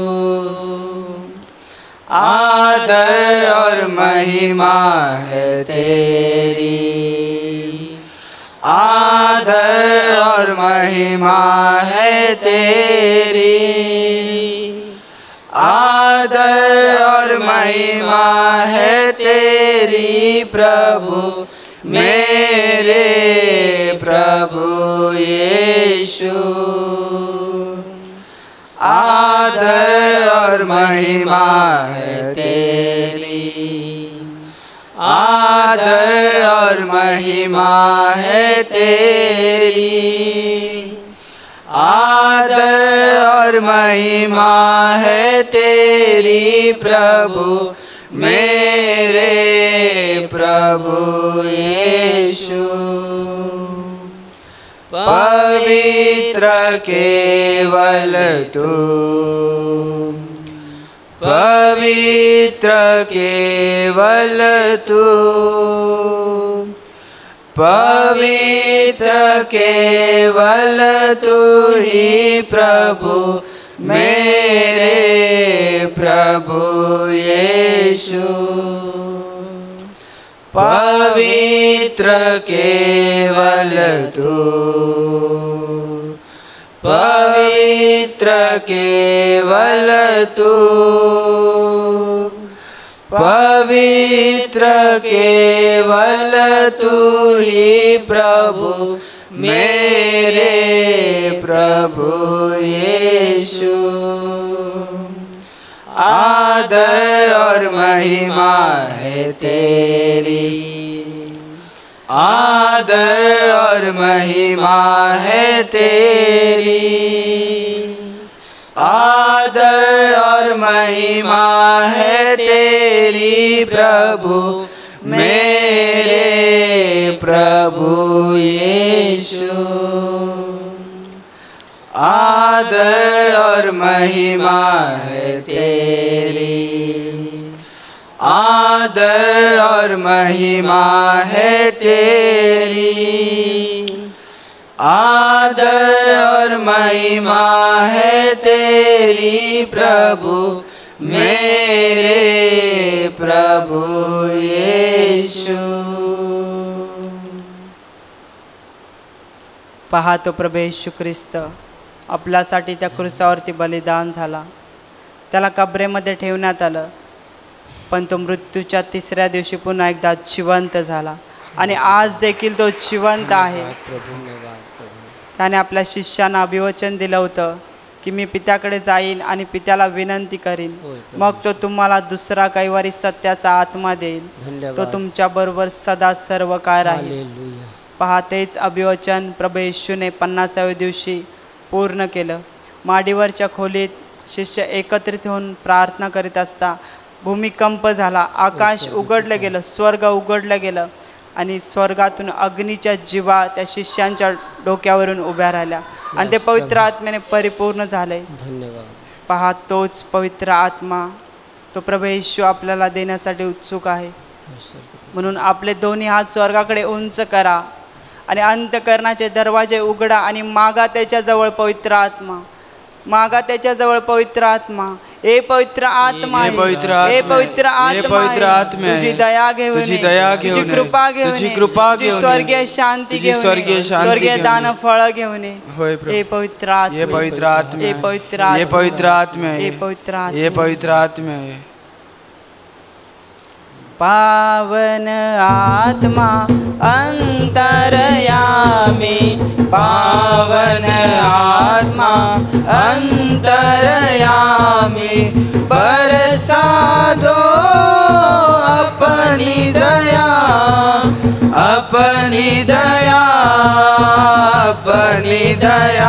आदर और महिमा है तेरी, आदर और महिमा है तेरी, आदर और महिमा है तेरी प्रभु मेरे प्रभु यीशु। आदर और महिमा है तेरी, आदर और महिमा है तेरी, आदर और महिमा है तेरी प्रभु मेरे प्रभु यीशु। पवित्र केवल तू, पवित्र केवल तू, पवित्र केवल तू ही प्रभु मेरे प्रभु यीशु। पवित्र केवल तू, पवित्र केवल तू, पवित्र केवल तू ही प्रभु मेरे प्रभु यीशु। आदर और महिमा है तेरी, आदर और महिमा है तेरी, आदर और महिमा है तेरी प्रभु मेरे प्रभु यीशु। आदर और महिमा है तेरी, आदर और महिमा है तेरी, आदर और महिमा है तेरी प्रभु मेरे प्रभु यीशु। पाहतो प्रभू येशू ख्रिस्त आपल्यासाठी त्या क्रूसावरती बलिदान झाला, त्याला कबरेमध्ये ठेवण्यात आलं, पण तो मृत्यूच्या तिसऱ्या दिवशी पुन्हा एकदा जिवंत झाला आणि आज देखील तो जिवंत आहे। त्याने आपल्या शिष्यांना अभिवचन दिलं होतं की मी पित्याकडे जाईन आणि पित्याला विनंती करीन, मग तो तुम्हाला दुसरा कैवारी सत्याचा आत्मा देईल, तो तुमच्याबरोबर सदा सर्व काळ राहील। पहा तेच अभिवचन प्रभू येशूने 50व्या दिवशी पूर्ण केलं। माडीवरच्या खोलीत शिष्य एकत्रित होऊन प्रार्थना करीत असता भूमिकंप झाला, आकाश उघडलं गेलं, स्वर्ग उघडलं गेलं आणि स्वर्गातून अग्नीच्या जीवा त्या शिष्यांच्या डोक्यावरून उभ्या राहिल्या आणि ते पवित्र आत्म्याने परिपूर्ण झाले। पहा तोच पवित्र आत्मा तो प्रभू येशू आपल्याला देण्यासाठी उत्सुक आहे, म्हणून आपले दोन्ही हात स्वर्गाकडे उंच करा आणि अंतःकरणाचे दरवाजे उघडा आणि मागा त्याच्याजवळ पवित्र आत्मा, मागा त्याच्याजवळ पवित्र आत्मा। हे पवित्र आत्मा आहे, हे पवित्र आत्मा तुझी दया घेऊन, तुझी कृपा घेऊन, तुझी स्वर्गीय शांती घेऊन, स्वर्गीय दान फळ घेऊन, हे पवित्र आत्मा, ये पवित्र आत्मा, हे पवित्र आत्मा, ये पवित्र आत्मा, हे पवित्र आत्मा, ये पवित्र आत्मा। पावन आत्मा अंतरयामी, पावन आत्मा अंतरयामी, बरसा दो अपनी दया, अपनी दया, अपनी दया,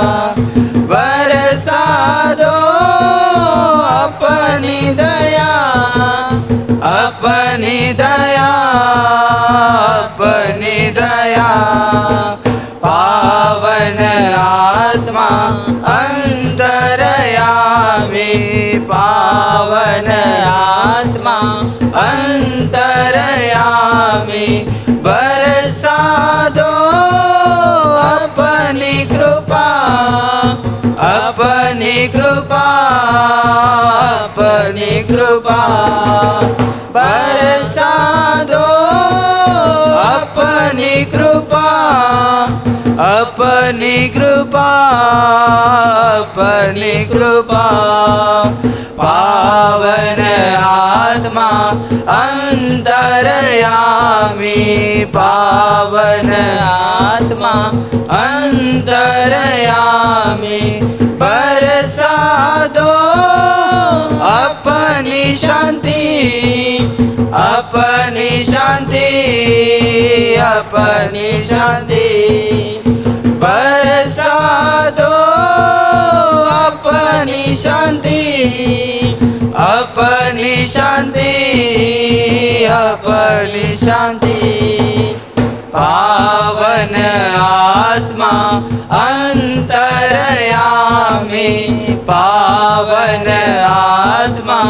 बरसा दो अपनी दया, अपनी दया, अपनी दया। पावन आत्मा अंतरयामी, पावन आत्मा अंतरयामी, बरसा दो अपनी कृपा, अपनी कृपा, अपनी कृपा, बरसा दो अपनी कृपा, अपनी कृपा, अपनी कृपा। पावन आत्मा अंतरयामी, पावन आत्मा अंतरयामी, बरसा दो अपनी शांति, अपनी शांति, अपनी शांति, बरसा दो अपनी शांति, अपनी शांति, अपनी शांति। पावन आत्मा अंतरयामी, पावन आत्मा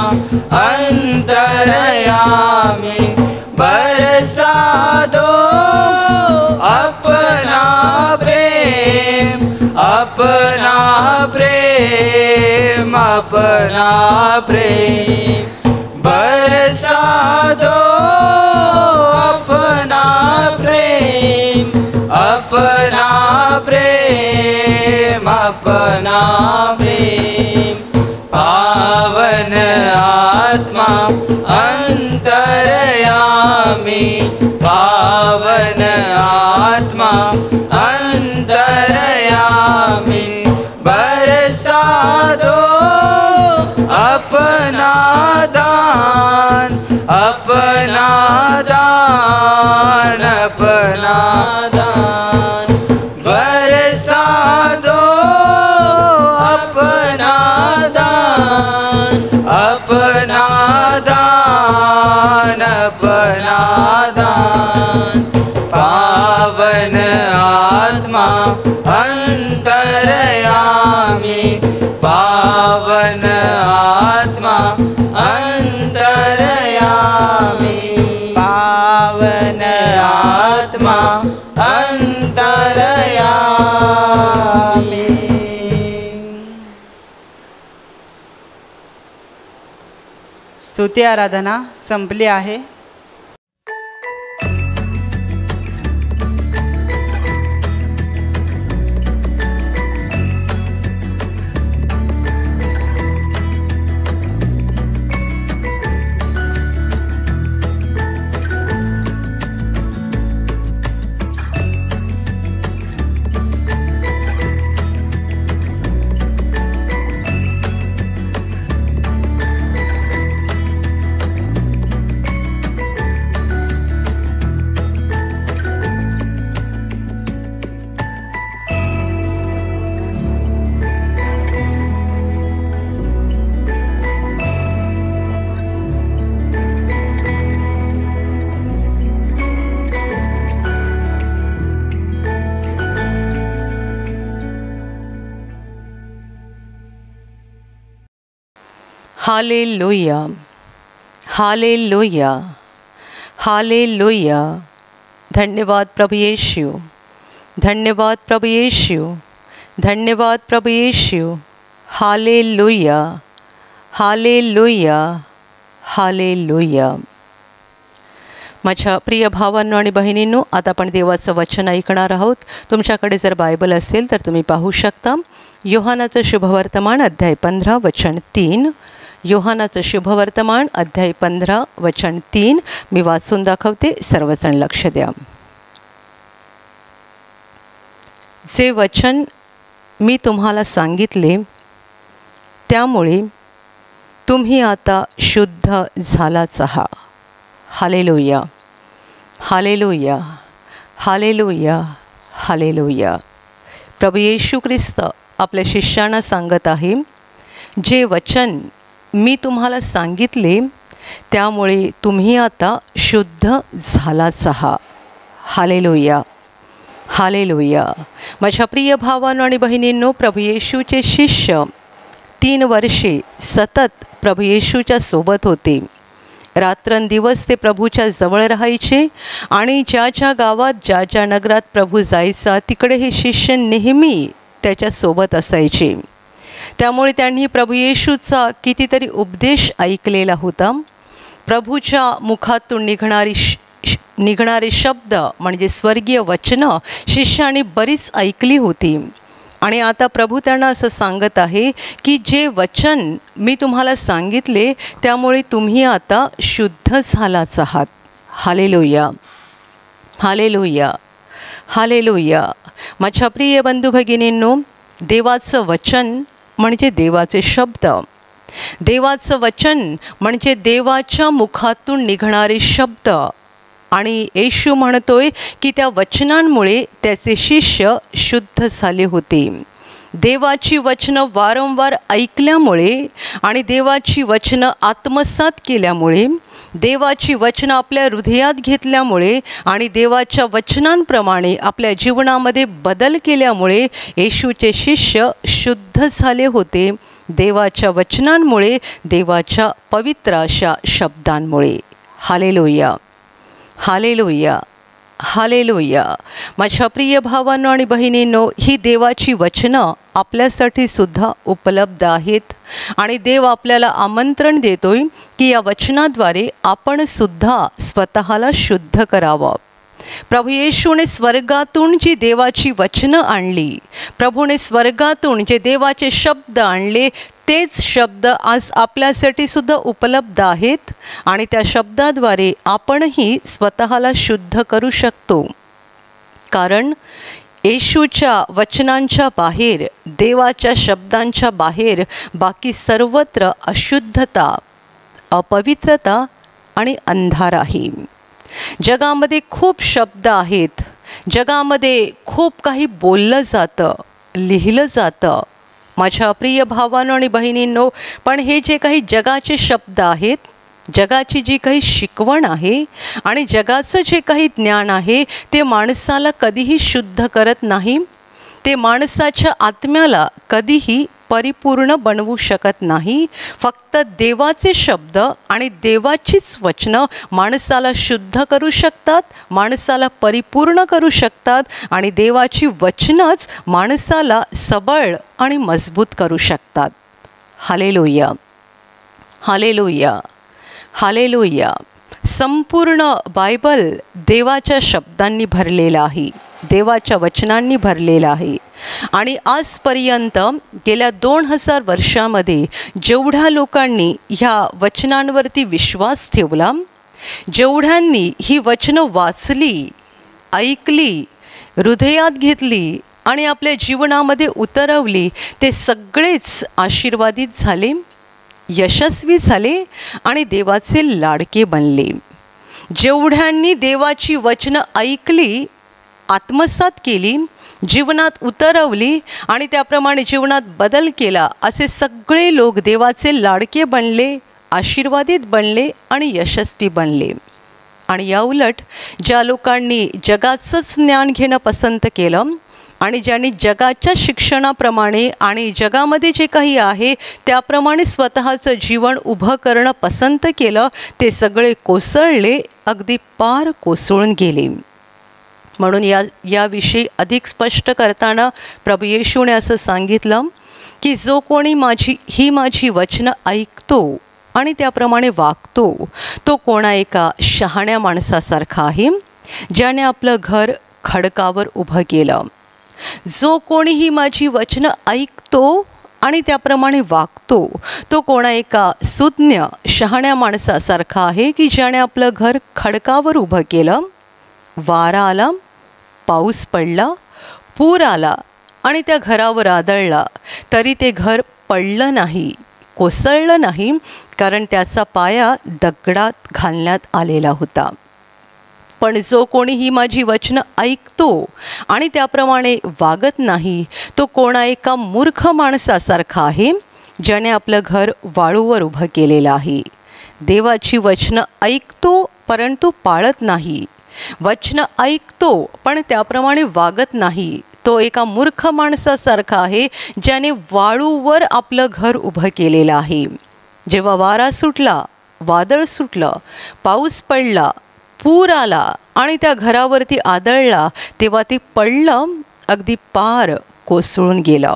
अंतरयामी, बरसा दो अपना प्रेम, अपना प्रेम, अपना प्रेम, बरसा दो अपना प्रेम, अपना प्रेम, अपना प्रेम। पावन आत्मा अंतरयामी, पावन आत्मा अंतरयामी, बरसा दो अपना अपना दान बरसा दो अपना दान पावन आत्मा अंतरयामी पावन आत्मा अंतरयामी पावन आत्मा अंतरयामी। स्तुती आराधना संपली आहे। हालेलुया, हालेलुया, हालेलुया। धन्यवाद प्रभु यीशु, धन्यवाद प्रभु यीशु, धन्यवाद प्रभु यीशु। हालेलुया, हालेलुया, हालेलुया। माझ्या प्रिय भावांनो आणि बहिणींनो, आता आपण देवाचं वचन ऐकणार आहोत। तुमच्याकडे जर बायबल असेल तर तुम्ही पाहू शकता। योहानाचं शुभवर्तमान अध्याय 15 वचन 3। योहानाचं शुभवर्तमान अध्याय 15 वचन 3 मी वाचून दाखवते, सर्वजण लक्ष द्या। जे वचन मी तुम्हाला सांगितले त्यामुळे तुम्ही आता शुद्ध झालाच आहात। हालेलुया, हालेलुया, हालेलुया, हालेलुया। प्रभू येशू ख्रिस्त आपल्या शिष्यांना सांगत आहे, जे वचन मी तुम्हाला सांगितले त्यामुळे तुम्ही आता शुद्ध झालाच आहात। हालेलुया, हालेलुया। माझ्या प्रिय भावांनो आणि बहिणींनो, प्रभू येशूचे शिष्य 3 वर्षे सतत प्रभू येशूच्या सोबत होते। रात्रंदिवस ते प्रभूच्या जवळ राहायचे आणि ज्या ज्या गावात ज्या ज्या नगरात प्रभू जायचा तिकडे हे शिष्य नेहमी त्याच्यासोबत असायचे। त्यामुळे त्यांनी प्रभू येशूचा कितीतरी उपदेश ऐकलेला होता। प्रभूच्या मुखातून निघणारे शब्द म्हणजे स्वर्गीय वचनं शिष्याने बरीच ऐकली होती। आणि आता प्रभू त्यांना असं सांगत आहे की जे वचन मी तुम्हाला सांगितले त्यामुळे तुम्ही आता शुद्ध झालाच आहात। हालेलुया, हालेलुया, हालेलुया। माझ्या प्रिय बंधू भगिनींनो, देवाचं वचन म्हणजे देवाचे शब्द, देवाचं वचन म्हणजे देवाच्या मुखातून निघणारे शब्द। आणि येशू म्हणतोय की त्या वचनांमुळे त्याचे शिष्य शुद्ध झाले होते। देवाची वचनं वारंवार ऐकल्यामुळे आणि देवाची वचनं आत्मसात केल्यामुळे, देवाची वचनं आपल्या हृदयात घेतल्यामुळे आणि देवाच्या वचनांप्रमाणे आपल्या जीवनामध्ये बदल केल्यामुळे येशूचे शिष्य शुद्ध झाले होते, देवाच्या वचनांमुळे, देवाच्या पवित्र अशा शब्दांमुळे। Hallelujah, hallelujah, hallelujah. माझ्या प्रिय भावांनो आणि बहिणींनो, ही देवाची वचनं आपल्यासाठी सुद्धा उपलब्ध आहेत आणि देव आपल्याला आमंत्रण देतोय की या वचनाद्वारे आपण सुद्धा स्वतःला शुद्ध करावं। प्रभू येशूने स्वर्गातून जी देवाची वचनं आणली, प्रभूने स्वर्गातून जे देवाचे शब्द आणले, तेच शब्द आज आपल्यासाठी सुद्धा उपलब्ध आहेत आणि त्या शब्दाद्वारे आपणही स्वतःला शुद्ध करू शकतो। कारण येशूच्या वचनांच्या बाहेर, देवाच्या शब्दांच्या बाहेर बाकी सर्वत्र अशुद्धता, अपवित्रता आणि अंधार आहे. जगामध्ये खूप शब्द आहेत, जगामध्ये खूप काही बोललं जातं, लिहिलं जातं माझ्या प्रिय भावांनो आणि बहिणींनो. पण हे जे काही जगाचे शब्द आहेत, जगाची जी काही शिकवण आहे आणि जगाचं जे काही ज्ञान आहे ते माणसाला कधीही शुद्ध करत नाही. ते माणसाच्या आत्म्याला कधीही परिपूर्ण बनवू शकत नाही. फक्त देवाचे शब्द आणि देवाचीच वचनं माणसाला शुद्ध करू शकतात, माणसाला परिपूर्ण करू शकतात आणि देवाची वचनच माणसाला सबळ आणि मजबूत करू शकतात. हालेलुया, हालेलुया, हालेलुया. संपूर्ण बायबल देवाच्या शब्दांनी भरलेलं आहे, देवाच्या वचनांनी भरलेलं आहे. आणि आजपर्यंत गेल्या 2000 वर्षामध्ये जेवढ्या लोकांनी ह्या वचनांवरती विश्वास ठेवला, जेवढ्यांनी ही वचनं वाचली, ऐकली, हृदयात घेतली आणि आपल्या जीवनामध्ये उतरवली, ते सगळेच आशीर्वादित झाले, यशस्वी झाले आणि देवाचे लाडके बनले. जेवढ्यांनी देवाची वचनं ऐकली, आत्मसात केली, जीवनात उतरवली आणि त्याप्रमाणे जीवनात बदल केला, असे सगळे लोक देवाचे लाडके बनले, आशीर्वादित बनले आणि यशस्वी बनले. आणि याउलट ज्या लोकांनी जगाचंच ज्ञान घेणं पसंत केलं आणि ज्यांनी जगाच्या शिक्षणाप्रमाणे आणि जगामध्ये जे काही आहे त्याप्रमाणे स्वतःचं जीवन उभं करणं पसंत केलं, ते सगळे कोसळले, अगदी पार कोसळून गेले. म्हणून याविषयी अधिक स्पष्ट करताना प्रभू येशूने असं सांगितलं की जो कोणी माझी वचनं ऐकतो आणि त्याप्रमाणे वागतो, तो कोणा एका शहाण्या माणसासारखा आहे, ज्याने आपलं घर खडकावर उभं केलं. जो कोणीही माझी वचनं ऐकतो आणि त्याप्रमाणे वागतो, तो कोणा एका सुज्ञ शहाण्या माणसासारखा आहे की ज्याने आपलं घर खडकावर उभं केलं. वारा आला, पाऊस पडला, पूर आला आणि त्या घरावर आदळला, तरी ते घर पडलं नाही, कोसळलं नाही, कारण त्याचा पाया दगडात घालण्यात आलेला होता. पण जो कोणीही माझी वचनं ऐकतो आणि त्याप्रमाणे वागत नाही, तो कोणा एका मूर्ख माणसासारखा आहे, ज्याने आपलं घर वाळूवर उभं केलेलं आहे. देवाची वचनं ऐकतो परंतु पाळत नाही, वचनं ऐकतो पण त्याप्रमाणे वागत नाही, तो एका मूर्ख माणसासारखा आहे, ज्याने वाळूवर आपलं घर उभं केलेलं आहे. जेव्हा वारा सुटला, वादळ सुटलं, पाऊस पडला, पूर आला आणि त्या घरावरती आदळला, तेव्हा ते पडलं, अगदी पार कोसळून गेलं.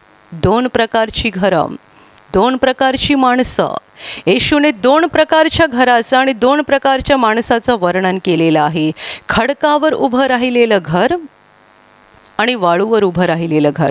2 प्रकारची घरं, 2 प्रकारची माणसं. येशूने 2 प्रकारच्या घराचं आणि 2 प्रकारच्या माणसाचं वर्णन केलेलं आहे. खडकावर उभं राहिलेलं घर आणि वाळूवर उभं राहिलेलं घर.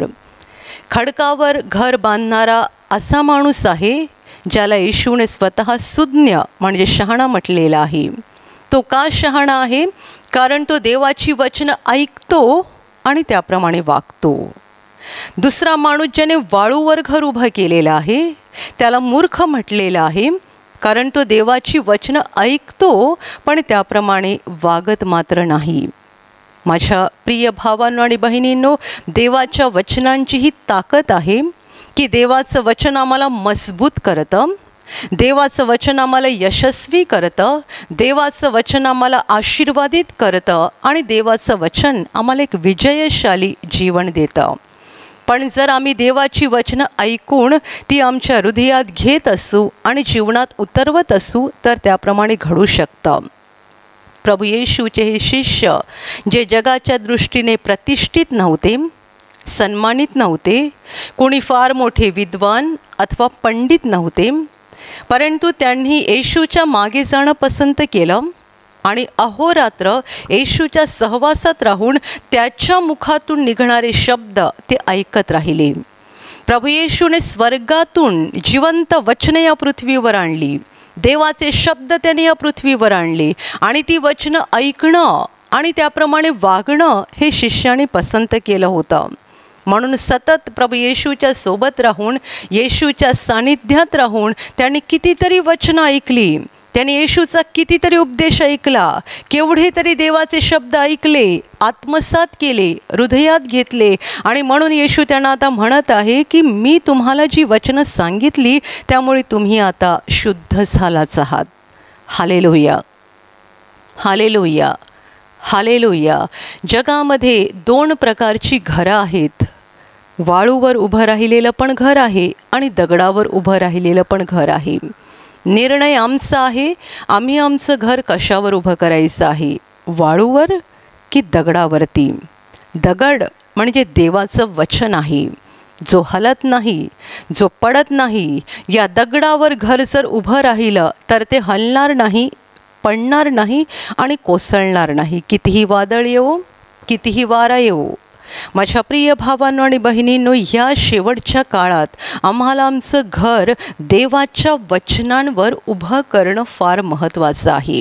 खडकावर घर बांधणारा असा माणूस आहे ज्याला येशूने स्वतः सुज्ञ म्हणजे शहाणा म्हटलेला आहे. तो का शहाणा आहे? कारण तो देवाची वचनं ऐकतो आणि त्याप्रमाणे वागतो. दुसरा माणूस ज्याने वाळूवर घर उभं केलेलं आहे त्याला मूर्ख म्हटलेलं आहे, कारण तो देवाची वचनं ऐकतो पण त्याप्रमाणे वागत मात्र नाही. माझ्या प्रिय भावांनो आणि बहिणींनो, देवाच्या वचनांची ही ताकद आहे की देवाचं वचन आम्हाला मजबूत करतं, देवाचं वचन आम्हाला यशस्वी करतं, देवाचं वचन आम्हाला आशीर्वादित करतं आणि देवाचं वचन आम्हाला एक विजयशाली जीवन देतं. पण जर आम्ही देवाची वचनं ऐकून ती आमच्या हृदयात घेत असू आणि जीवनात उतरवत असू तर त्याप्रमाणे घडू शकतं. प्रभू येशूचे हे शिष्य जे जगाच्या दृष्टीने प्रतिष्ठित नव्हते, सन्मानित नव्हते, कोणी फार मोठे विद्वान अथवा पंडित नव्हते, परंतु त्यांनी येशूच्या मागे जाणं पसंत केलं आणि अहोरात्र येशूच्या सहवासात राहून त्याच्या मुखातून निघणारे शब्द ते ऐकत राहिले. प्रभू येशूने स्वर्गातून जिवंत वचने या पृथ्वीवर आणली, देवाचे शब्द त्याने या पृथ्वीवर आणले आणि ती वचनं ऐकणं आणि त्याप्रमाणे वागणं हे शिष्याने पसंत केलं होतं. म्हणून सतत प्रभू येशूच्या सोबत राहून, येशूच्या सानिध्यात राहून त्यांनी कितीतरी वचनं ऐकली, त्याने येशूचा कितीतरी उपदेश ऐकला, केवढे तरी देवाचे शब्द ऐकले, आत्मसात केले, हृदयात घेतले आणि म्हणून येशू त्यांना आता म्हणत आहे की मी तुम्हाला जी वचनं सांगितली त्यामुळे तुम्ही आता शुद्ध झालाच आहात. हालेलुया, हालेलुया, हालेलुया. जगामध्ये 2 प्रकारची घरं आहेत. वाळूवर उभं राहिलेलं पण घर आहे आणि दगडावर उभं राहिलेलं पण घर आहे. निर्णय आमचा आहे, आम्ही आमचं घर कशावर उभं करायचं आहे, वाळूवर की दगडावरती. दगड म्हणजे देवाचं वचन आहे, जो हलत नाही, जो पडत नाही. या दगडावर घर जर उभं राहिलं तर ते हलणार नाही, पडणार नाही आणि कोसळणार नाही. कितीही वादळ येवो, कितीही वारा येवो. माझ्या प्रिय भावांनो आणि बहिणींनो, ह्या शेवटच्या काळात आम्हाला आमचं घर देवाच्या वचनांवर उभं करणं फार महत्त्वाचं आहे.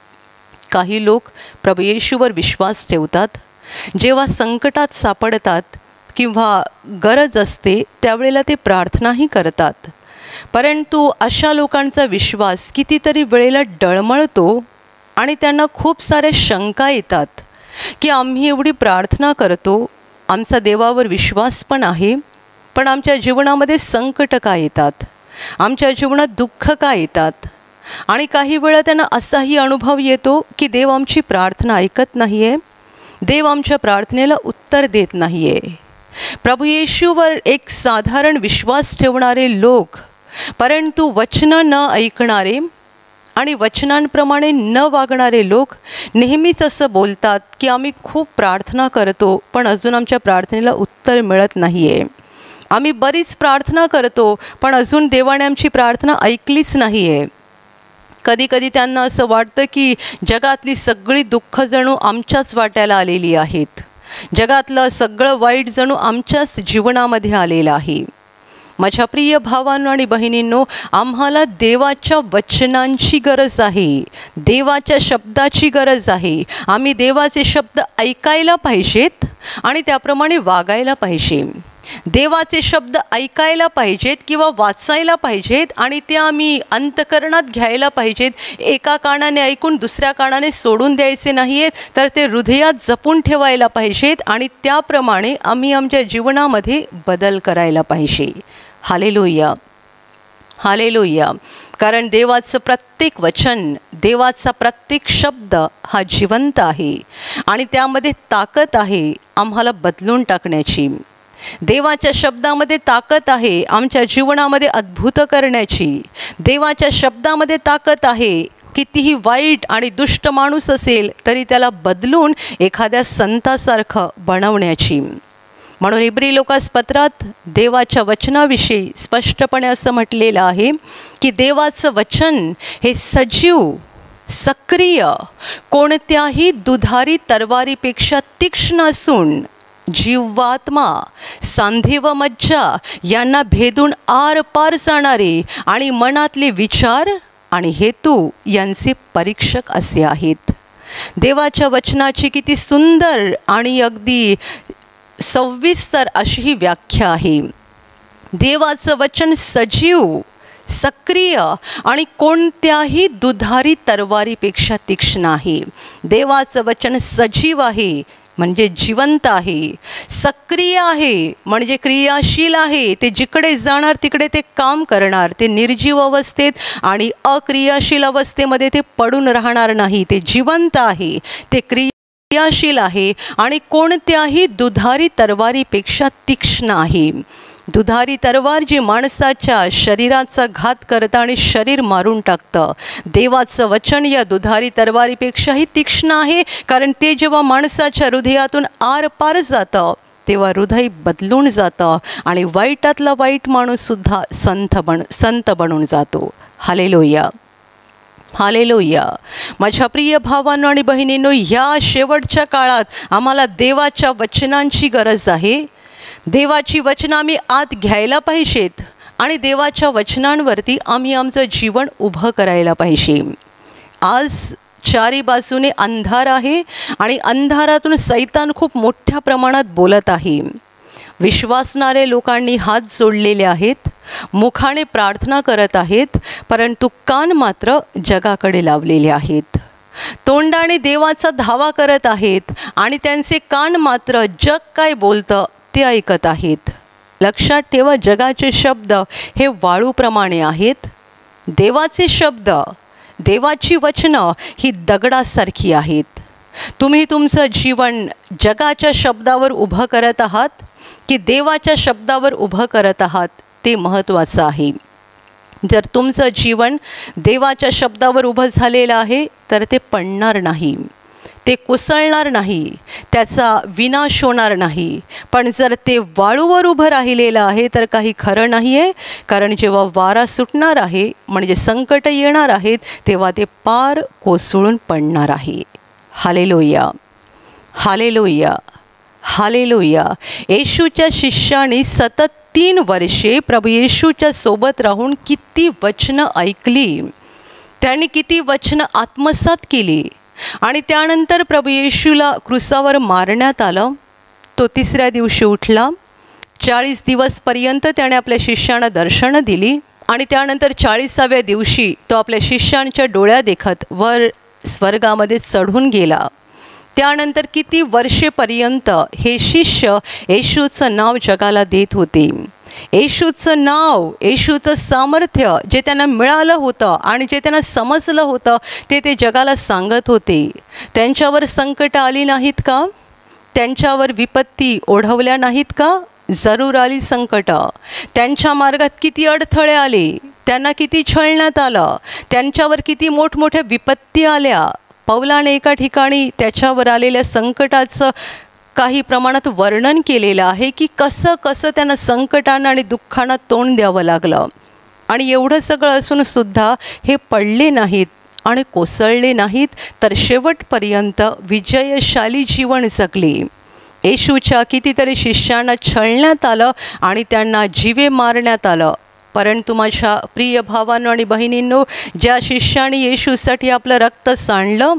काही लोक प्रभू येशूवर विश्वास ठेवतात, जेव्हा संकटात सापडतात किंवा गरज असते त्यावेळेला ते प्रार्थनाही करतात. परंतु अशा लोकांचा विश्वास कितीतरी वेळेला डळमळतो आणि त्यांना खूप साऱ्या शंका येतात की आम्ही एवढी प्रार्थना करतो, आमचा देवावर विश्वास पण आहे, पण आमच्या जीवनामध्ये संकट का येतात, आमच्या जीवनात दुःख का येतात. आणि काही वेळा त्यांना असाही अनुभव येतो की देव आमची प्रार्थना ऐकत नाही आहे, देव आमच्या प्रार्थनेला उत्तर देत नाही आहे. प्रभू येशूवर एक साधारण विश्वास ठेवणारे लोक, परंतु वचनं न ऐकणारे आणि वचनांप्रमाणे न वागणारे लोक नेहमीच असं बोलतात की आम्ही खूप प्रार्थना करतो पण अजून आमच्या प्रार्थनेला उत्तर मिळत नाही आहे. आम्ही बरीच प्रार्थना करतो पण अजून देवाने आमची प्रार्थना ऐकलीच नाही आहे. कधीकधी त्यांना असं वाटतं की जगातली सगळी दुःख जणू आमच्याच वाट्याला आलेली आहेत, जगातलं सगळं वाईट जणू आमच्याच जीवनामध्ये आलेलं आहे. माझ्या प्रिय भावांनो आणि बहिणींनो, आम्हाला देवाच्या वचनांची गरज आहे, देवाच्या शब्दाची गरज आहे. आम्ही देवाचे शब्द ऐकायला पाहिजेत आणि त्याप्रमाणे वागायला पाहिजे. देवाचे शब्द ऐकायला पाहिजेत किंवा वाचायला पाहिजेत आणि ते आम्ही अंतःकरणात घ्यायला पाहिजेत. एका कानाने ऐकून दुसऱ्या कानाने सोडून द्यायचे नाही आहेत, तर ते हृदयात जपून ठेवायला पाहिजेत आणि त्याप्रमाणे आम्ही आमच्या जीवनामध्ये बदल करायला पाहिजे. हालेलुया, हालेलुया. कारण देवाचं प्रत्येक वचन, देवाचा प्रत्येक शब्द हा जिवंत आहे आणि त्यामध्ये ताकद आहे आम्हाला बदलून टाकण्याची. देवाच्या शब्दामध्ये ताकद आहे आमच्या जीवनामध्ये अद्भुत करण्याची. देवाच्या शब्दामध्ये ताकद आहे कितीही वाईट आणि दुष्ट माणूस असेल तरी त्याला बदलून एखाद्या संतासारखं बनवण्याची. म्हणून इब्री लोकासपत्रात देवाच्या वचनाविषयी स्पष्टपणे असं म्हटलेलं आहे की देवाचं वचन हे सजीव, सक्रिय, कोणत्याही दुधारी तलवारीपेक्षा तीक्ष्ण असून जीवात्मा, सांधे व मज्जा यांना भेदून आरपार जाणारे आणि मनातले विचार आणि हेतू यांचे परीक्षक असे आहेत. देवाच्या वचनाची किती सुंदर आणि अगदी सविस्तर अशी ही व्याख्या आहे. देवाचं वचन सजीव, सक्रिय आणि कोणत्याही दुधारी तलवारीपेक्षा तीक्ष्ण आहे. देवाचं वचन सजीव आहे म्हणजे जिवंत आहे, सक्रिय आहे म्हणजे क्रियाशील आहे. ते जिकडे जाणार तिकडे ते काम करणार. ते निर्जीव अवस्थेत आणि अक्रियाशील अवस्थेमध्ये ते पडून राहणार नाही. ते जिवंत आहे, ते क्रियाशील आहे आणि कोणत्याही दुधारी तलवारीपेक्षा तीक्ष्ण आहे. दुधारी तलवार जी माणसाच्या शरीराचा घात करतं आणि शरीर मारून टाकतं, देवाचं वचन या दुधारी तलवारीपेक्षाही तीक्ष्ण आहे. कारण ते जेव्हा माणसाच्या हृदयातून आरपार जातं तेव्हा हृदय बदलून जातं आणि वाईटातला वाईट माणूससुद्धा संत बनून जातो. हालेलुया, हालेलुया. माझ्या प्रिय भावांनो आणि बहिणींनो, ह्या शेवटच्या काळात आम्हाला देवाच्या वचनांची गरज आहे. देवाची वचनं आम्ही आत घ्यायला पाहिजेत आणि देवाच्या वचनांवरती आम्ही आमचं जीवन उभं करायला पाहिजे. आज चारी बाजूने अंधार आहे आणि अंधारातून सैतान खूप मोठ्या प्रमाणात बोलत आहे. विश्वासणारे लोकांनी हात जोडलेले आहेत, मुखाने प्रार्थना करत आहेत, परंतु कान मात्र जगाकडे लावलेले आहेत. तोंडाने देवाचा धावा करत आहेत आणि त्यांचे कान मात्र जग काय बोलतं ते ऐकत आहेत. लक्षात ठेवा, जगाचे शब्द हे वाळूप्रमाणे आहेत. देवाचे शब्द, देवाची वचनं ही दगडासारखी आहेत. तुम्ही तुमचं जीवन जगाच्या शब्दावर उभं करत आहात की देवाच्या शब्दावर उभं करत आहात ते महत्त्वाचं आहे. जर तुमचं जीवन देवाच्या शब्दावर उभं झालेलं आहे तर ते पडणार नाही, ते कोसळणार नाही, त्याचा विनाश होणार नाही. पण जर ते वाळूवर उभं राहिलेलं आहे तर काही खरं नाही आहे, कारण जेव्हा वारा सुटणार आहे म्हणजे संकट येणार आहेत तेव्हा ते पार कोसळून पडणार आहे. हालेलुया, हालेलुया, हालेलुया. येशूच्या शिष्याने सतत 3 वर्षे प्रभू येशूच्या सोबत राहून किती वचनं ऐकली, त्यांनी किती वचनं आत्मसात केली. आणि त्यानंतर प्रभू येशूला क्रूसावर मारण्यात आलं. तो 3ऱ्या दिवशी उठला. 40 दिवसपर्यंत त्याने आपल्या शिष्यांना दर्शनं दिली आणि त्यानंतर 40व्या दिवशी तो आपल्या शिष्यांच्या डोळ्या देखत वर स्वर्गामध्ये चढून गेला. त्यानंतर किती वर्षेपर्यंत हे शिष्य येशूचं नाव जगाला देत होते. येशूचं नाव, येशूचं सामर्थ्य जे त्यांना मिळालं होतं आणि जे त्यांना समजलं होतं ते जगाला सांगत होते. त्यांच्यावर संकट आली नाहीत का? त्यांच्यावर विपत्ती ओढवल्या नाहीत का? जरूर आली संकटं. त्यांच्या मार्गात किती अडथळे आले, त्यांना किती छळण्यात आलं, त्यांच्यावर किती मोठमोठ्या विपत्ती आल्या. पौलाने एका ठिकाणी त्याच्यावर आलेल्या संकटाचं काही प्रमाणात वर्णन केलेलं आहे की कसं कसं त्यांना संकटांना आणि दुःखांना तोंड द्यावं लागलं. आणि एवढं सगळं असूनसुद्धा हे पडले नाहीत आणि कोसळले नाहीत, तर शेवटपर्यंत विजयशाली जीवन जगले. येशूच्या कितीतरी शिष्यांना छळण्यात आलं आणि त्यांना जीवे मारण्यात आलं. परंतु माझ्या प्रिय भावांनो आणि बहिणींनो, ज्या शिष्याने येशूसाठी आपलं रक्त सांडलं,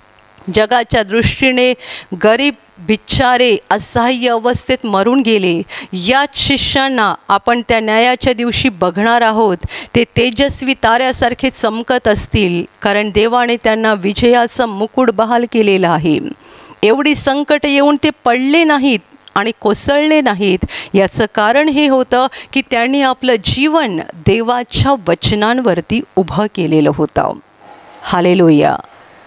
जगाच्या दृष्टीने गरीब बिचारे असहाय्य अवस्थेत मरून गेले, याच शिष्यांना आपण त्या न्यायाच्या दिवशी बघणार आहोत. ते तेजस्वी ताऱ्यासारखे चमकत असतील, कारण देवाने त्यांना विजयाचं मुकुट बहाल केलेलं आहे. एवढी संकट येऊन ते पडले नाहीत आणि कोसळले नाहीत. याचं कारण हे होतं की त्यांनी आपलं जीवन देवाच्या वचनांवरती उभं केलेलं होतं. Hallelujah,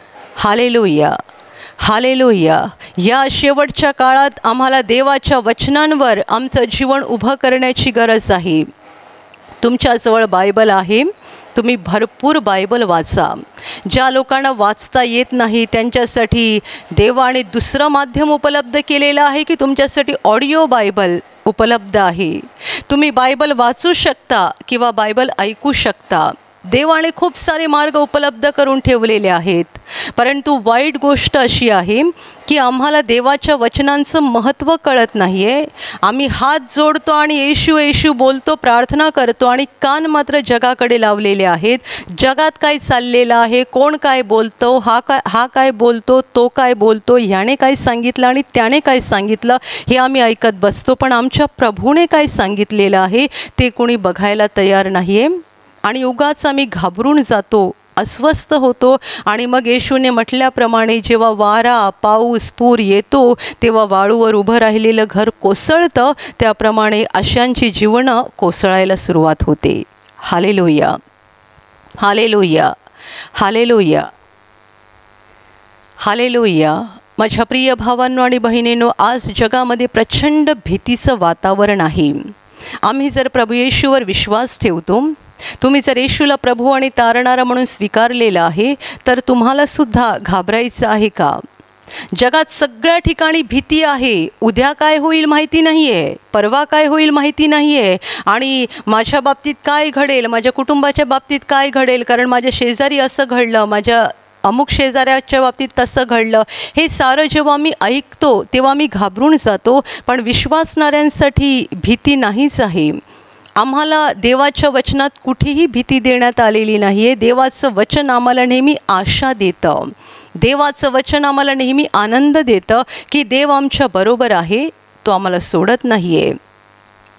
hallelujah, hallelujah. या शेवटच्या काळात आम्हाला देवाच्या वचनांवर आमचं जीवन उभं करण्याची गरज आहे. तुमच्याजवळ बायबल आहे, तुम्ही भरपूर बायबल वाचा. ज्या लोकांना वाचता येत नाही त्यांच्यासाठी देवाने दुसरं माध्यम उपलब्ध केलेलं आहे की तुमच्यासाठी ऑडिओ बायबल उपलब्ध आहे. तुम्ही बायबल वाचू शकता किंवा बायबल ऐकू शकता. देवाने खूप सारे मार्ग उपलब्ध करून ठेवलेले आहेत. परंतु वाईट गोष्ट अशी आहे की आम्हाला देवाच्या वचनांचं महत्त्व कळत नाही आहे. आम्ही हात जोडतो आणि येशू येशू बोलतो, प्रार्थना करतो आणि कान मात्र जगाकडे लावलेले आहेत. जगात काय चाललेलं आहे, कोण काय बोलतो, हा काय बोलतो, तो काय बोलतो, ह्याने काय सांगितलं आणि त्याने काय सांगितलं हे आम्ही ऐकत बसतो. पण आमच्या प्रभूने काय सांगितलेलं आहे ते कोणी बघायला तयार नाही आहे. आणि उगाच आम्ही घाबरून जातो, अस्वस्थ होतो. आणि मग येशूने म्हटल्याप्रमाणे जेव्हा वारा, पाऊस, पूर येतो तेव्हा वाळूवर उभं राहिलेलं घर कोसळतं. त्याप्रमाणे अशांची जीवनं कोसळायला सुरुवात होते. Hallelujah, hallelujah, hallelujah, hallelujah. माझ्या प्रिय भावांनो आणि बहिणींनो, आज जगामध्ये प्रचंड भीतीचं वातावरण आहे. आम्ही जर प्रभू येशूवर विश्वास ठेवतो, तुम्ही जर येशूला प्रभू आणि तारणारा म्हणून स्वीकारलेला आहे, तर तुम्हालासुद्धा घाबरायचं आहे का? जगात सगळ्या ठिकाणी भीती आहे. उद्या काय होईल माहिती नाही आहे, परवा काय होईल माहिती नाही आहे, आणि माझ्या बाबतीत काय घडेल, माझ्या कुटुंबाच्या बाबतीत काय घडेल, कारण माझ्या शेजारी असं घडलं, माझ्या अमुक शेजाऱ्याच्या बाबतीत तसं घडलं. हे सारं जेव्हा मी ऐकतो तेव्हा मी घाबरून जातो. पण विश्वासणाऱ्यांसाठी भीती नाहीच आहे. आम्हाला देवाच्या वचनात कुठेही भीती देण्यात आलेली नाही आहे. देवाचं वचन आम्हाला नेहमी आशा देतं, देवाचं वचन आम्हाला नेहमी आनंद देतं की देव आमच्या बरोबर आहे, तो आम्हाला सोडत नाही आहे.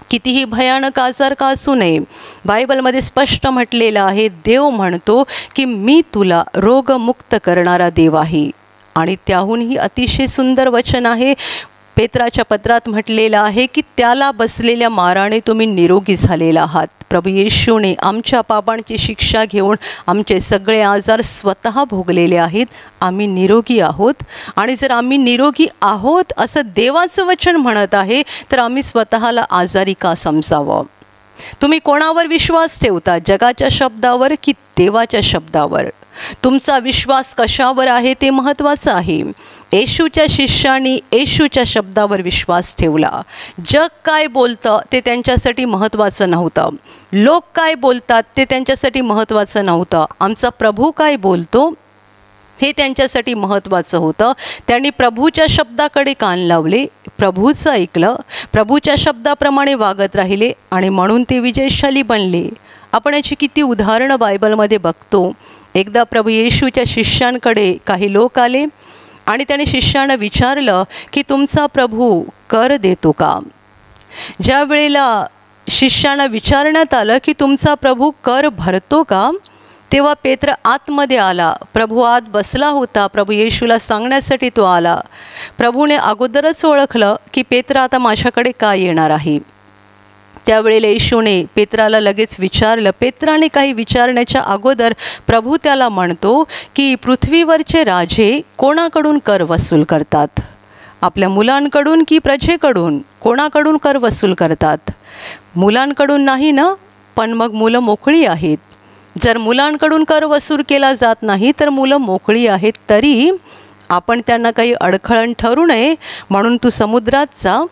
कितीही भयानक आजार का असू नये, बायबलमध्ये स्पष्ट म्हटलेलं आहे, देव म्हणतो की मी तुला रोगमुक्त करणारा देव आहे. आणि त्याहूनही अतिशय सुंदर वचन आहे, पेत्राच्या पत्रात म्हटलेलं आहे की त्याला बसलेल्या माराने तुम्ही निरोगी झालेला आहात. प्रभू येशूने आमच्या पापांची शिक्षा घेऊन आमचे सगळे आजार स्वतः भोगलेले आहेत. आम्ही निरोगी आहोत. आणि जर आम्ही निरोगी आहोत असं देवाचं वचन म्हणत आहे, तर आम्ही स्वतःला आजारी का समजावं? तुम्ही कोणावर विश्वास ठेवता, जगाच्या शब्दावर की देवाच्या शब्दावर? तुमचा विश्वास कशावर आहे ते महत्त्वाचं आहे. येशूच्या शिष्यांनी येशूच्या शब्दावर विश्वास ठेवला. जग काय बोलतं ते त्यांच्यासाठी महत्त्वाचं नव्हतं, लोक काय बोलतात ते त्यांच्यासाठी महत्त्वाचं नव्हतं. आमचा प्रभू काय बोलतो हे त्यांच्यासाठी महत्त्वाचं होतं. त्यांनी प्रभूच्या शब्दाकडे कान लावले, प्रभूचं ऐकलं, प्रभूच्या शब्दाप्रमाणे वागत राहिले आणि म्हणून ते विजयशाली बनले. आपण याची किती उदाहरणं बायबलमध्ये बघतो. एकदा प्रभू येशूच्या शिष्यांकडे काही लोक आले आणि त्याने शिष्यांना विचारलं की तुमचा प्रभू कर देतो का? ज्या वेळेला शिष्यांना विचारण्यात आलं की तुमचा प्रभू कर भरतो का, तेव्हा पेत्र आतमध्ये आला. प्रभू आत बसला होता. प्रभू येशूला सांगण्यासाठी तो आला. प्रभूने अगोदरच ओळखलं की पेत्र आता माझ्याकडे का येणार आहे. त्यावेळेला येशूने पेत्राला लगेच विचारलं. पेत्राने काही विचारण्याच्या अगोदर प्रभू त्याला म्हणतो की पृथ्वीवरचे राजे कोणाकडून कर वसूल करतात? आपल्या मुलांकडून की प्रजेकडून? कोणाकडून कर वसूल करतात? मुलांकडून नाही ना, पण मग मुलं मोकळी आहेत. जर मुलांकडून कर वसूल केला जात नाही तर मुलं मोकळी आहेत, तरी आपण त्यांना काही अडखळण ठरू नये म्हणून तू समुद्रात जा,